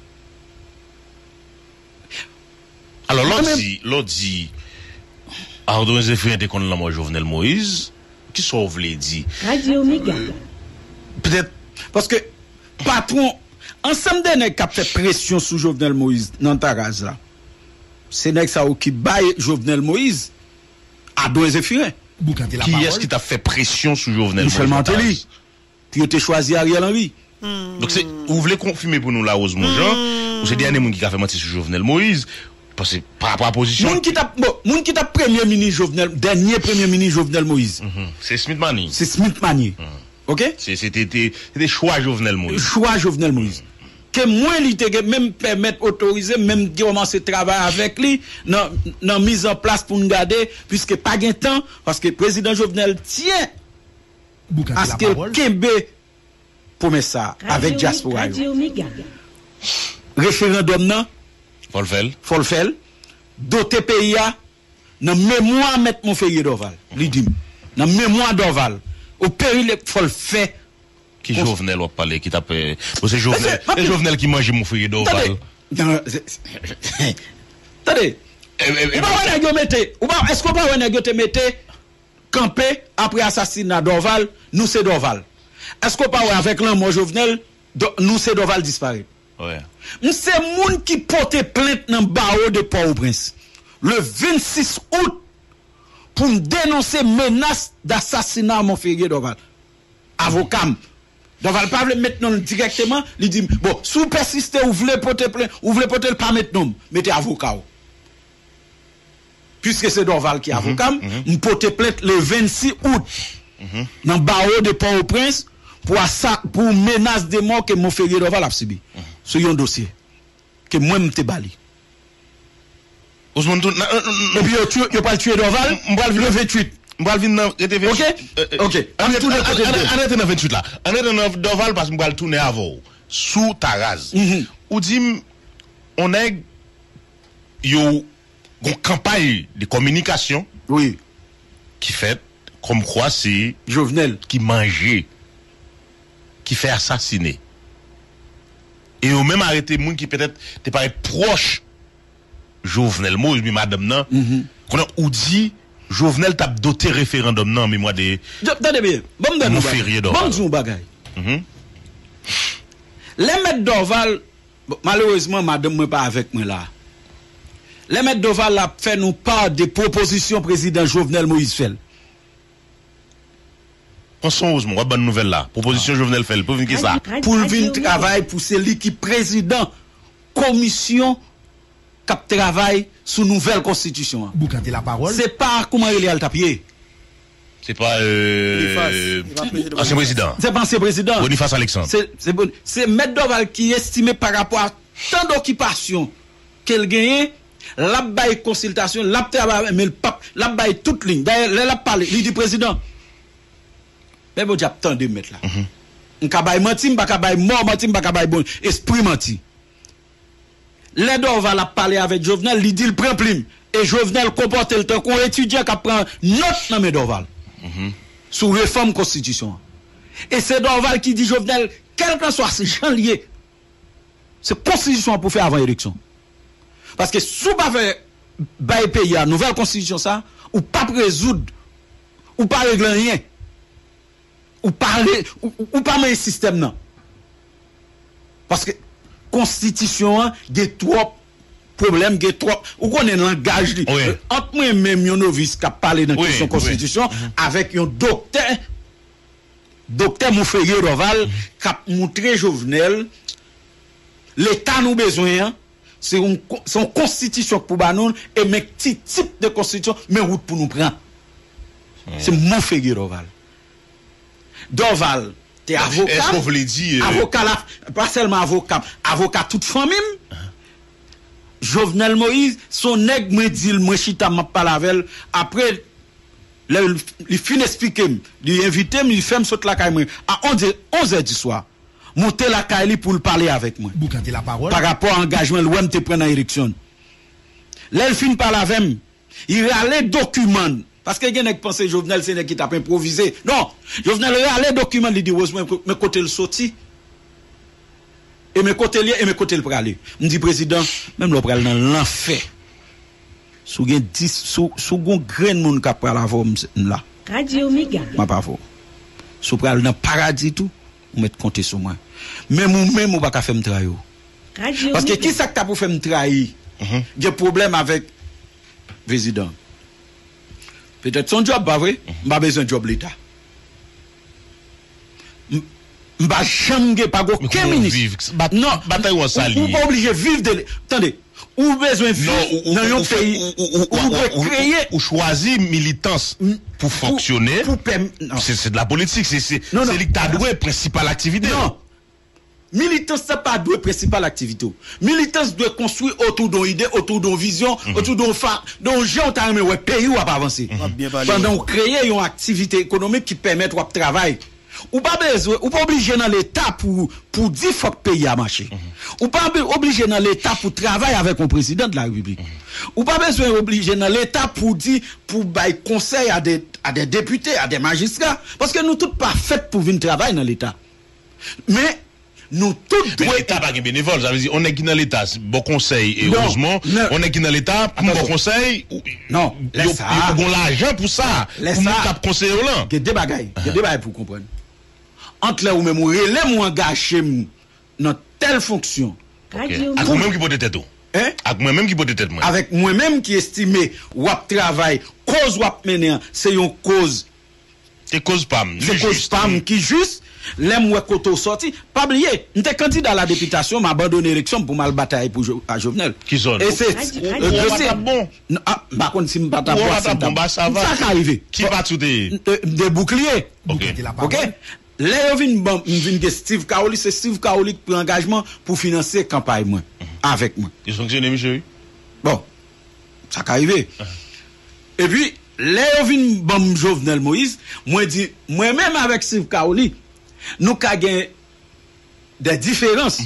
Alors l'autre dit, l'autre dit, Ardon Zéphir était contre l'homme Jovenel Moïse, qui sauve les dit. Radio Méga. Peut-être, parce que, patron, ensemble de nèg qui a fait pression sur Jovenel Moïse dans Taraz là. C'est nèg ça qui baille Jovenel Moïse à deux Zéphirin. Qui est-ce qui t'a fait pression sur Jovenel Moïse? Michel Mantelli. Puis il a choisi Ariel Henry. Mm. Donc c'est vous voulez confirmer pour nous là Ose mon Jean ou c'est dernier monde qui a fait mentir sur Jovenel Moïse parce que par rapport à la position monde qui t'a bon, monde qui t'a premier ministre Jovenel dernier premier ministre Jovenel Moïse. Mm-hmm. C'est Smith Mani. C'est Smith Mani. Mm. OK? C'est c'était c'était choix Jovenel Moïse. Choix Jovenel Moïse. Que moi lui te même permettre autoriser même commencer travail avec lui dans dans mise en place pour nous garder puisque pas gain temps parce que président Jovenel tient à ce que Kembe pour ça avec diaspora. Référendum nan faut le faire. Faut le faire. Doté pays a dans mémoire mettre mon Montferrier d'Oval. Lui dit dans mémoire d'Oval au péril faut le faire. Qui Jovenel va parler qui tape c'est Jovenel c'est Jovenel qui mange Montferrier d'Oval. Attendez. Ou pas on a metté ou pas est-ce qu'on pas on a te metté camper après assassinat d'Oval nous c'est d'Oval. Est-ce qu'on pas avec l'homme Jovenel nous c'est d'Oval disparaît. Ouais. C'est moun qui porte plainte dans barreau de Port-au-Prince le vingt-six août pour dénoncer menace d'assassinat à Montferrier d'Oval. Avocat Doval pas mettre non directement, il dit bon, si vous persistez ou voulez porter plainte, ou voulez porter pas mettre non, mettez avocat. Puisque c'est Doval qui est avocat, on porte plainte le vingt-six août mm-hmm. dans barreau de Port-au-Prince pour ça pour menace de mort que Montferrier Doval a subi. Mm-hmm. C'est un dossier que moi m'te bali. Ousmane et puis yo pas tuer Doval, on va le vingt-huit. M'bral vinn nan rete vingt-huit. OK. OK. Arrête dans vingt-huit là. Arrête dans Doval parce que m'bral tourner avant sous Taraz. Ou dit on est yo une campagne de communication. Oui. Qui fait comme quoi c'est Jovenel qui mangeait qui fait assassiner. Et au même arrêté moun qui peut-être te paraît proche Jovenel Moïse mais madame nan. Qu'on ou dit Jovenel t'a doté référendum non mais moi des attendez bien bon me donne Montferrier d'Oval bon bagay mhm les maîtres d'Oval malheureusement madame moi pas avec moi là les maîtres d'Oval a fait nous part des propositions président Jovenel Moïse fait on songe moi bonne nouvelle là proposition ah. Jovenel fait pour venir ça pour venir travail pour c'est lui qui président commission cap travail sous nouvelle constitution. Boucanter la parole. C'est pas comment il est al tapier. C'est pas euh ancien président. C'est pas ancien président. Boniface Alexandre. C'est c'est bon. C'est Maître Doval qui estimé par rapport à tant d'occupation qu'elle gagne, la bail consultation, la travail mais le pape, la bail toute ligne. D'ailleurs, la parler, il dit président. Mais bon diable tant de mettre là. On ka bail menti, pas ka bail mort menti, pas ka bail bon esprit menti. L'Edor va la parler avec Jovenel, il dit le prend plume. Et Jovenel comporte le temps qu'on étudiant qui prend note dans Dorval. Mm-hmm. Sur réforme constitution. Et c'est Dorval qui dit Jovenel, quel que soit ce gens liés, c'est constitution pour faire avant l'élection. Parce que si vous pas faire bail pays à nouvelle constitution ça, ou pas résoudre, ou pas régler rien, ou parler, ou, ou pas mettre système non. Parce que constitution il y a trop problème il y a trop ou connaît langage oui. Entre moi même un novice qui a parlé dans oui, question constitution oui. Avec un docteur docteur Montferrier d'Oval mm-hmm. qui a montré Jovenel l'état nous besoin c'est une, c'est une constitution pour nous, et mais petit type de constitution, mais route pour nous prendre. Mm. C'est mon fait Dorval. Dorval, t'es avocat. Est-ce qu'on voulait dire. Avocat là, pas seulement avocat, avocat toute famille. Uh-huh. Jovenel Moïse, son nègre me dit, moi chita m'a pas lavel, après, il fin expliquer, il invite, il fait me sauter la caille, à onze heures du soir. Monter la caille pour le parler avec moi. Boucanter la parole. Par rapport à l'engagement, l'ouem te prend en élection. Là, il fin parler avec moi. Il a les documents. Parce que il y a qui pense Jovenel, c'est qui t'a improvisé. Non. Jovenel, il a les documents, il dit, mais côté le sorti. Et mes côtés liés, et mes côtés le pralé. Me dit, président, même le pral dans l'enfer. Sou gen dix, sou, sou gon grain moun ka pral avon là. Radio Omega. Ma pas faux. Sou pral dans paradis tout, ou met compter sur moi. Même ou même ou pas ka faire me trahir. Parce que qui ça que t'a pour faire me trahir? Il y a problème avec président. Peut-être son job pas vrai, m'a besoin de job l'état. M'a jamais pas aucun ministre. Non, bataille ou sali. Ou pas obligé vivre de attendez, ou besoin vivre dans un pays ou créer ou choisir militance pour fonctionner. C'est de la politique, c'est c'est c'est l'état principale activité. Non. Militance c'est pas doué principale activité. Militance doit construire autour d'une idée, autour d'une vision, mm-hmm. autour d'un fa, d'un gens ta ouais pays ou pas avancer. Mm-hmm. Pendant créer une activité économique qui permet de travailler. Ou pas besoin, ou pas obligé dans l'état pour pour dire faut que pays a marché. Mm-hmm. Ou pas obligé dans l'état pour travailler avec un président de la République. Mm-hmm. Ou pas besoin obligé dans l'état pour dire pour bailler conseil à des à des députés, à des magistrats parce que nous tous pas faits pour venir travailler dans l'état. Mais nous tous mais l'état pas bénévole, ça veut dire on est qui dans l'état bon conseil et non, heureusement non, on est qui dans l'état pour bon conseil non laisse ça il bon l'argent pour ça laisse ça cap conseiller là il y a des bagailles il y a des bagailles pour comprendre entre là ou même relais moi engager dans telle fonction avec moi même qui peut tête tout hein avec moi même qui peut tête moi avec moi même qui estimé ou travail cause ou mener c'est une cause c'est cause pas c'est cause pas qui juste l'aime ouais koto sorti pas oublier n'était candidat à la députation m'a abandonné l'élection pour mal bataille pour à Jovenel qui zone et c'est c'est bon ah par contre si me pas bon ça va ça arrivé qui va tout des des boucliers OK OK là vinn bon vinn Steve Kaoli c'est Steve Kaoli qui prend engagement pour financer campagne moi avec moi ils fonctionnent monsieur bon ça arrivé et puis là vinn bon Jovenel Moïse moi dit moi même avec Steve Kaoli nous ka gen des différences.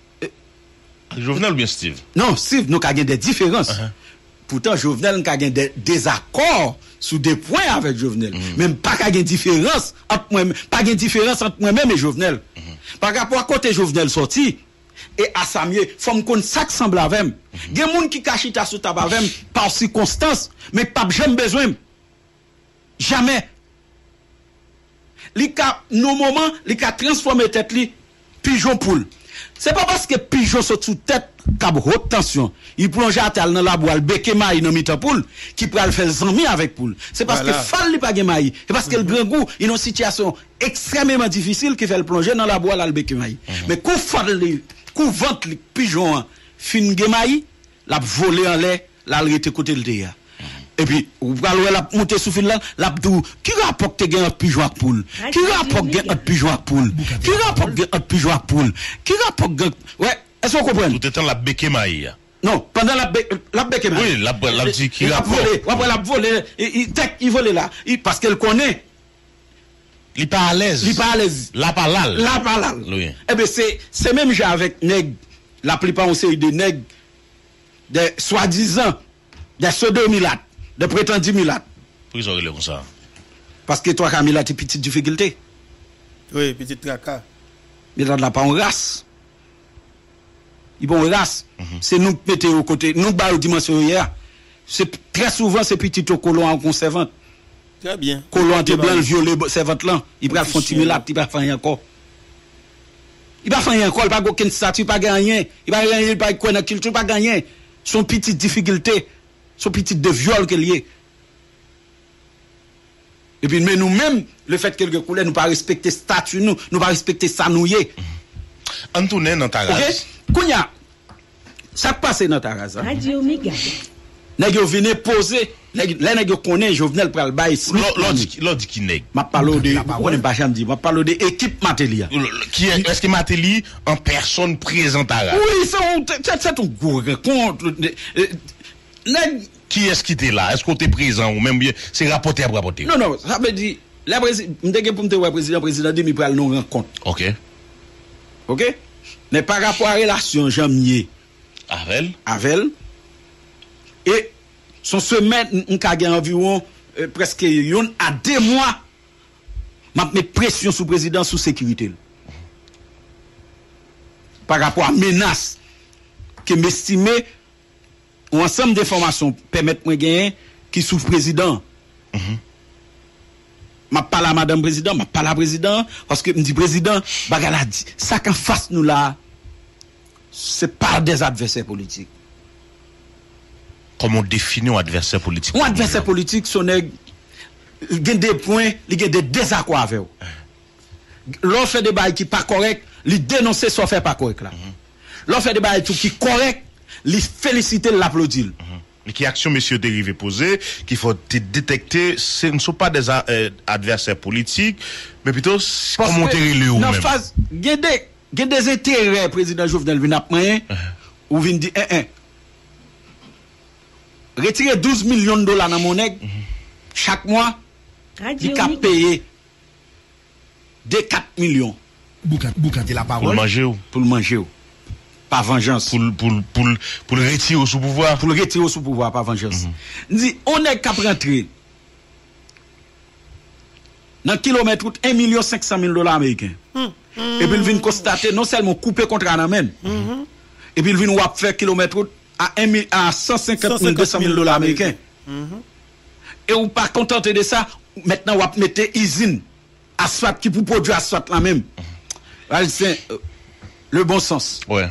Mm-hmm. Jovenel ou bien Steve? Non, Steve, nous ka gen des différences. Uh-huh. Pourtant, Jovenel nous ka gen des désaccords sur des points avec Jovenel. Mm-hmm. Même pas ka gen différence entre moi, pas gen différence entre moi-même et Jovenel. Mm-hmm. Par rapport à côté Jovenel sorti et à Samier, faut me connaître ça qui semble avec. Mm-hmm. Gen moun qui kachita sous tabac avec par circonstance, mais pas jamais besoin. Jamais. Li ka nos moments li ka transformer tête li pigeon poule c'est pas parce que pigeon saute sous tête cap haute tension il plonge à terre dans la boîte beke maï dans mitan poule qui pral faire zami avec poule c'est parce voilà. Que fall li pas gen maï c'est parce mm-hmm. que le grand goût il une situation extrêmement difficile qui fait le plonger dans la boîte là le beke maï mm-hmm. mais coup fall li coup vente li pigeon fin gen maï la voler en l'air la rete côté le derrière. Et puis, vous allez la monter sous fil là, la dou, qui rapporte gain entre pigeon ak poule? Qui rapporte gain entre pigeon ak poule? Qui rapporte gain entre pigeon ak poule? Qui rapporte gain, ouais, est-ce que vous comprenez? Tout étant la beke maï. Non, pendant la la beke maï. Oui, la la dit qui rapporte. Après la voler, il il vole là, parce qu'elle connaît. Il pas à l'aise. Il pas à l'aise. La palal. La palal. Oui. Eh ben c'est c'est même j'ai avec nèg, la plupart on série de nèg des soi-disant des pseudo-milates. De prétendus milates. Pourquoi ils ont comme ça? Parce que toi, Camila, tu as petite difficulté. Oui, petite tracas. Mais là, pas en race. Ils ont une race. Mm-hmm. C'est nous qui mettons au côté. Nous, bah, au dimension hier. C'est très souvent, ces petits colons en conservant. Très bien. Colons en blanc, violet, servante là. Ils prennent font milate, ils ne font rien encore. Ils ne font rien encore, ils ne font aucune statut, ils ne font rien. Ils ne font rien, ils ne font rien, ils ne font rien. Son petite difficulté. Son petit de viol qu'elle y est. Et puis, mais nous-mêmes, le fait que quelques couleurs, nous pas respecter statut, nous, nous pas respecter ça, nous y est. En tournant dans ta race. Ok? Kounya, ça passe dans Taraza. Radio Omega. Nèg yo vinn poser, les nèg yo connaît Jovenel pral bay. L'autre dit qui nèg. M'a parlé de on n'est pas jamais dit, m'a parlé de équipe Matéli. Qui est-ce que Matéli en personne présente à la? Oui, c'est c'est un gros rencontre. Nèg qui est-ce qui était là? Est-ce qu'on était présent ou même bien c'est rapporté à rapporter? Non non, ça veut dire la président m'dègue pour me président président dit mi pral nous rencontre. OK. OK? Mais par rapport à relation Jean-Mier Avel Avel et son semaine on ka gen environ euh, presque yon à deux mois m'a met pression sous président sous sécurité par rapport à menace que m'estimer ou ensemble d'informations permettre moi gagner qui sous président. Mm-hmm. M'a pas la madame président, m'a pas la président parce que me dit président bagala dit ça qu'en face nous là c'est pas des adversaires politiques. Comment on définit un adversaire politique? Un adversaire politique, son nèg gen des points, il gen des désaccords avec eux. L'on fait des bails qui pas correct, il dénoncer soit fait pas correct là. L'on fait des bails qui correct, il féliciter l'applaudir. Mais qui action monsieur dérivé posé qu'il faut détecter ce ne sont pas des euh, adversaires politiques mais plutôt comment terrer le ou même. Non phase gen des gen des intérêts président Jovenel vinn ap moyen ou vinn di un un retirer douze millions de dollars dans mon nèg chaque mois il a payé de quatre millions boucanter la parole pour manger ou pour manger ou pas vengeance pour pour pour pour le retirer au sous pouvoir pour le retirer au sous pouvoir pas vengeance dit on est cap rentrer dans kilomètre route un million cinq cent mille dollars américains et puis il vient constater non seulement couper contrat dans même et puis il vient wap faire kilomètre route à un à cent cinquante mille deux cent mille dollars américains et ou pas contenté de ça maintenant wap mettre usine asphalte qui pour produire asphalte là même c'est le bon sens ouais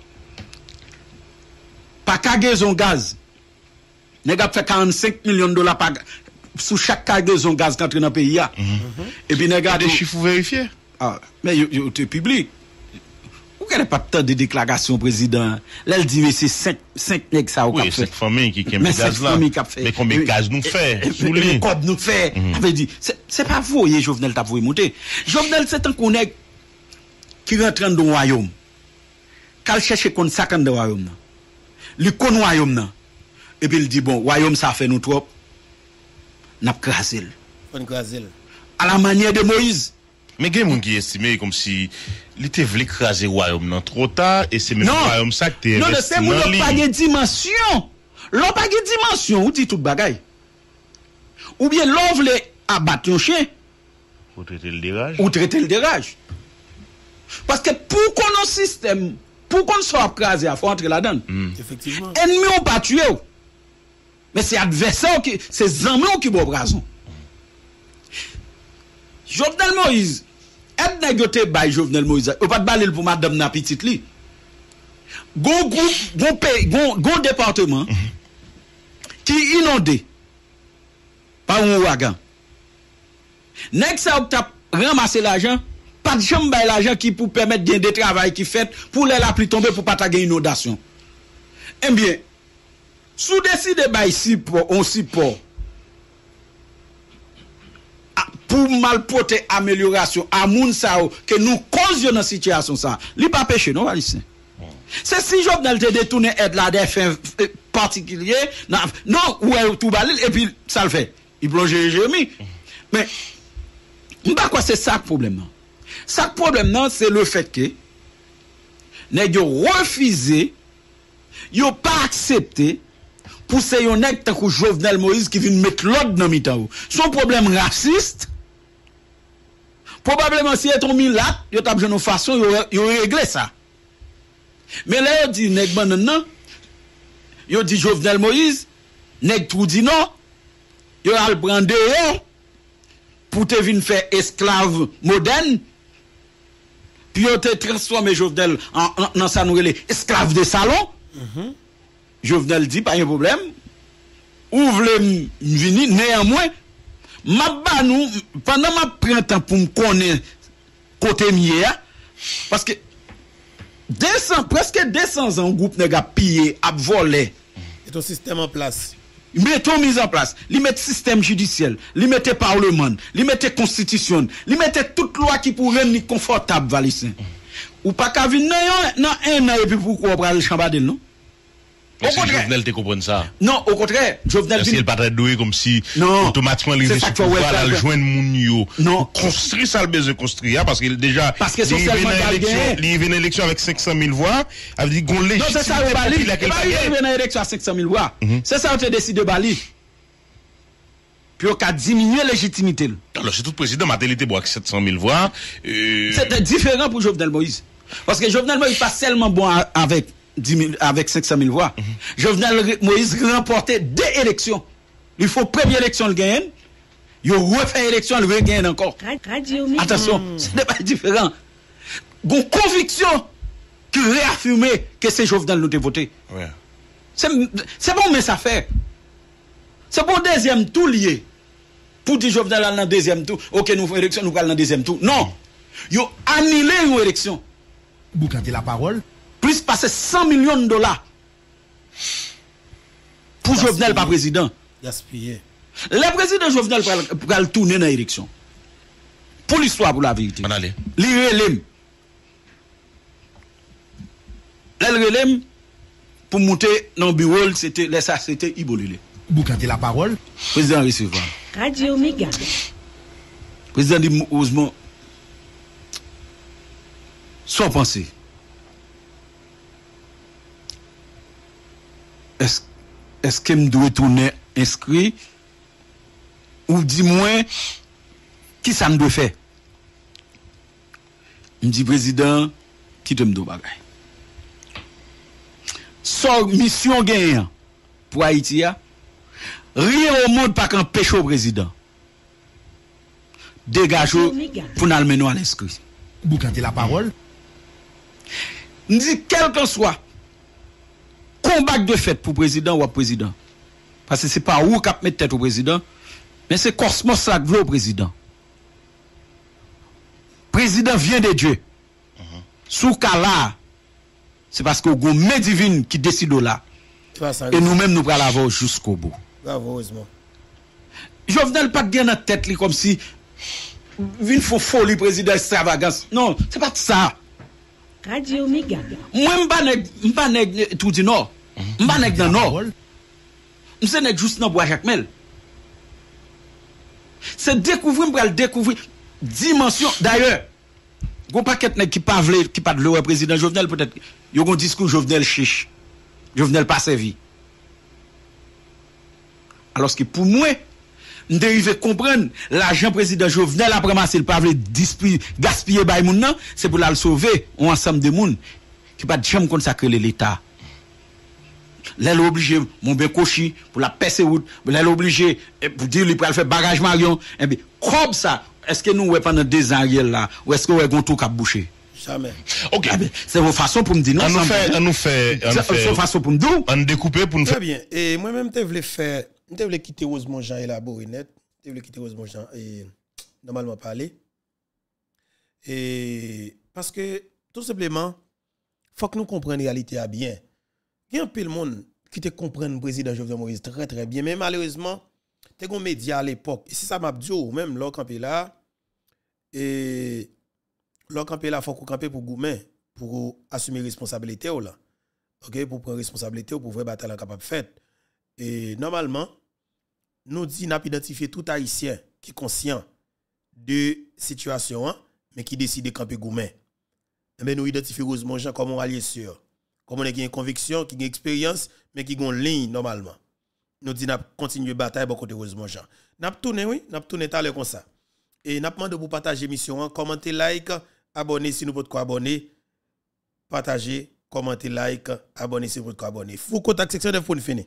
pas cargaison gaz nèg a fait quarante-cinq millions de dollars par sous chaque cargaison gaz qui entre dans le pays là et puis nèg a des chiffres vérifiés ah mais yo te public ou qu'elle pas tant de déclaration président là il dit mais c'est cinq cinq nèg ça ou oui cinq familles qui qui gaz là mais combien de gaz nous fait sous les code nous fait avait dit c'est c'est pas voyer Jovenel t'a voyer monter Jovenel c'est un connaît qui rentre dans le royaume qu'al chercher kon cinquante de royaume li kon royaume nan et puis il dit bon royaume ça fait nous trop n'a crasé on crasé à la manière de Moïse mais gen moun qui estimé comme si il était voulu craser royaume nan trop tard et c'est même royaume ça que t'es non non c'est moun pas de dimension l'on pas de dimension ou dit tout bagaille ou bien l'on veut abattre un chien ou traiter le dérage ou traiter le dérage parce que pour qu'on ait un système pour qu'on soit crasé il faut entrer là-dedans mm. Effectivement ennemi on pas tué mais c'est adversaire qui c'est amis qui bon raison Jovenel Moïse et négoté by Jovenel Moïse ou pas de baler pour madame na petite li gon groupe gon pays gon gon département qui inondé par un ouragan nèg ça t'a ramasser l'argent pas de jambe bay l'argent qui pour permettre bien de travail qui fait pour les la pluie tomber pour pas ta gain inondation eh bien sous décider bay si pour on si pour pour malporter amélioration à moun sa que nous causions dans situation ça li pas péché non Alice c'est si Jovenel te détourner aide là des fins particuliers non ou tout balil et puis ça le fait il plonge Jérémie mais m'pa quoi c'est ça le problème non ça le problème non c'est le fait que nèg yo refusé yo pas accepté pour c'est yon nèg tant que Jovenel Moïse qui vient mettre l'ordre dans mitan son problème raciste probablement si est mis là yo t'a besoin de façon yo yo régler ça mais là yo dit nèg ban nan yo dit Jovenel Moïse nèg tout dit non yo al prendre dehors pour te vinn faire esclave moderne puis yo te transformer Jovenel en dans ça nous relé esclave de salon mm-hmm. Jovenel dit pas un problème ouvre venir néanmoins m'a ba nous pendant ma printemps pour me connaître côté mier parce que deux cents, presque deux cents ans, groupe nèg a pillé, a volé. Et ton système en place. Mettons mise en place. Li mette système judiciaire, li mette parlement, li mette constitution, li mette toute loi qui pourrait ni confortable Valissin. Ou pas qu'à venir non un an et puis pourquoi on le chambadel non? Au contraire, Jovenel te comprendre ça. Non, au contraire, Jovenel vient. Il pas très doué comme si non, automatiquement les gens pouvoir le joindre moun yo. Non, construire ça le besoin construire parce qu'il déjà parce que socialement il y a une élection avec cinq cent mille voix, a dit gon légitimité. Non, c'est ça au Bali. Il a une élection à cinq cent mille voix. C'est ça on te décide de Bali. Puis on a diminué la légitimité. Alors c'est tout président Matélité boit sept cent mille voix. C'était différent pour Jovenel Moïse. Parce que Jovenel Moïse pas seulement bon avec dix mille, avec cinq cent mille voix. Mm -hmm. Jovenel Moïse remportait deux élections. Il faut première élection le gagne. Il refait élection le gagne encore. Radio Attention, mm. ce n'est pas différent. Une conviction qui réaffirmait que c'est Jovenel nous voté. Ouais. C'est bon mais ça fait. C'est pour deuxième tour lié. Pour dire Jovenel dans le deuxième tour, OK nous faisons élection, nous parlons dans le deuxième tour. Non. Ils ont annulé une élection. Boukante la parole. Plus passer cent millions de dollars pour Gaspillé. Jovenel pas président. Gaspillé. Le président Jovenel va le tourner dans l'élection. Pour l'histoire, pour la vérité. L'Irelem. L'Irelem, pour monter dans le bureau, c'était ça, c'était Ibolile. Boukante la parole. Président recevoir. Radio Méga. Président dit Ousmane, sans penser. Est-ce est-ce que me doit tourner inscrit ou dis-moi qui ça me doit faire? Me dit président qui te me doit bagay. Son mission gagnant pour Haïti a rien au monde pas qu'un pécho président. Dégage pour nous mener à l'inscrit. Boukante la parole. Me dit quel que soit combat de fait pour président ou président. Parce que c'est pas où cap mettre tête au président, mais c'est Cosmos là qui au président. Président vient de Dieu. Uh-huh. Sous cas là, c'est parce que vous main divine qui décide là. Et nous-mêmes nous prenons la voie jusqu'au bout. Bravo, heureusement. Jovenel pas bien dans tête li comme si vinn faut folie président extravagance. Non, c'est pas ça. Radio Méga. Moi m'pa nèg m'pa nèg tout du nord. M'pa nèg dans nord. M'se nèg juste dans bois Jacmel. C'est découvrir m'pa découvrir dimension d'ailleurs. Gon paquet nèg qui pas vle qui pas de le président Jovenel peut-être yo gon discours Jovenel chiche. Jovenel pas servi. Alors que pour moi nous devons comprendre l'argent président Jovenel après masser le pas veut gaspiller bay moun nan, c'est pour la sauver un ensemble de moun qui pas jamais consacrer l'état. Là obligé mon ben cochi pour la percer route, là obligé pour dire il pour faire bagage marion et bien comme ça est-ce que nous ouais pendant deux ans là ou est-ce que ouais gon tout cap boucher? Jamais. OK. Eh c'est vos façon pour me dire non. On nous fait on nous fait on fait vos façon pour me dire on découper pour nous faire. Très bien. Et moi même te voulais faire je voulais quitter Rosemont Jean élaboré net. Je voulais quitter Rosemont Jean et normalement parler. Et parce que tout simplement, faut que nous comprenions la réalité à bien. Il y a un peu de monde qui te comprend le président Jovenel Moïse très très bien, mais malheureusement, tu as un média à l'époque. Et si ça m'a dit, même l'or campé là, et l'or campé là, il faut qu'on campe pour goumen, pour assumer responsabilité là. OK, pour prendre responsabilité pour vrai bataille capable de faire. Et normalement, nous disons n'a identifié tout haïtien qui est conscient de situation hein, mais qui décide de camper goumen. Mais nous identifions Rosemont Jean comme un allié sûr, comme on a une conviction, qui a une expérience mais qui a une ligne normalement. Nous disons n'a continuer bataille pour côté Rosemont Jean. N'a tourné oui, n'a tourné tout à l'heure comme ça. Et n'a demandé pour partager l'émission, hein, commenter, like, abonner si nous pouvons quoi abonner, partager, commenter, like, abonner si vous pouvez quoi abonner. Vous contact section de phone fini.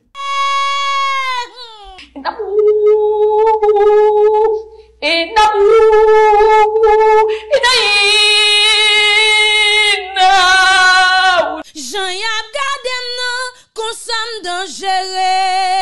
Jean y a gardé non, consomme dangereux.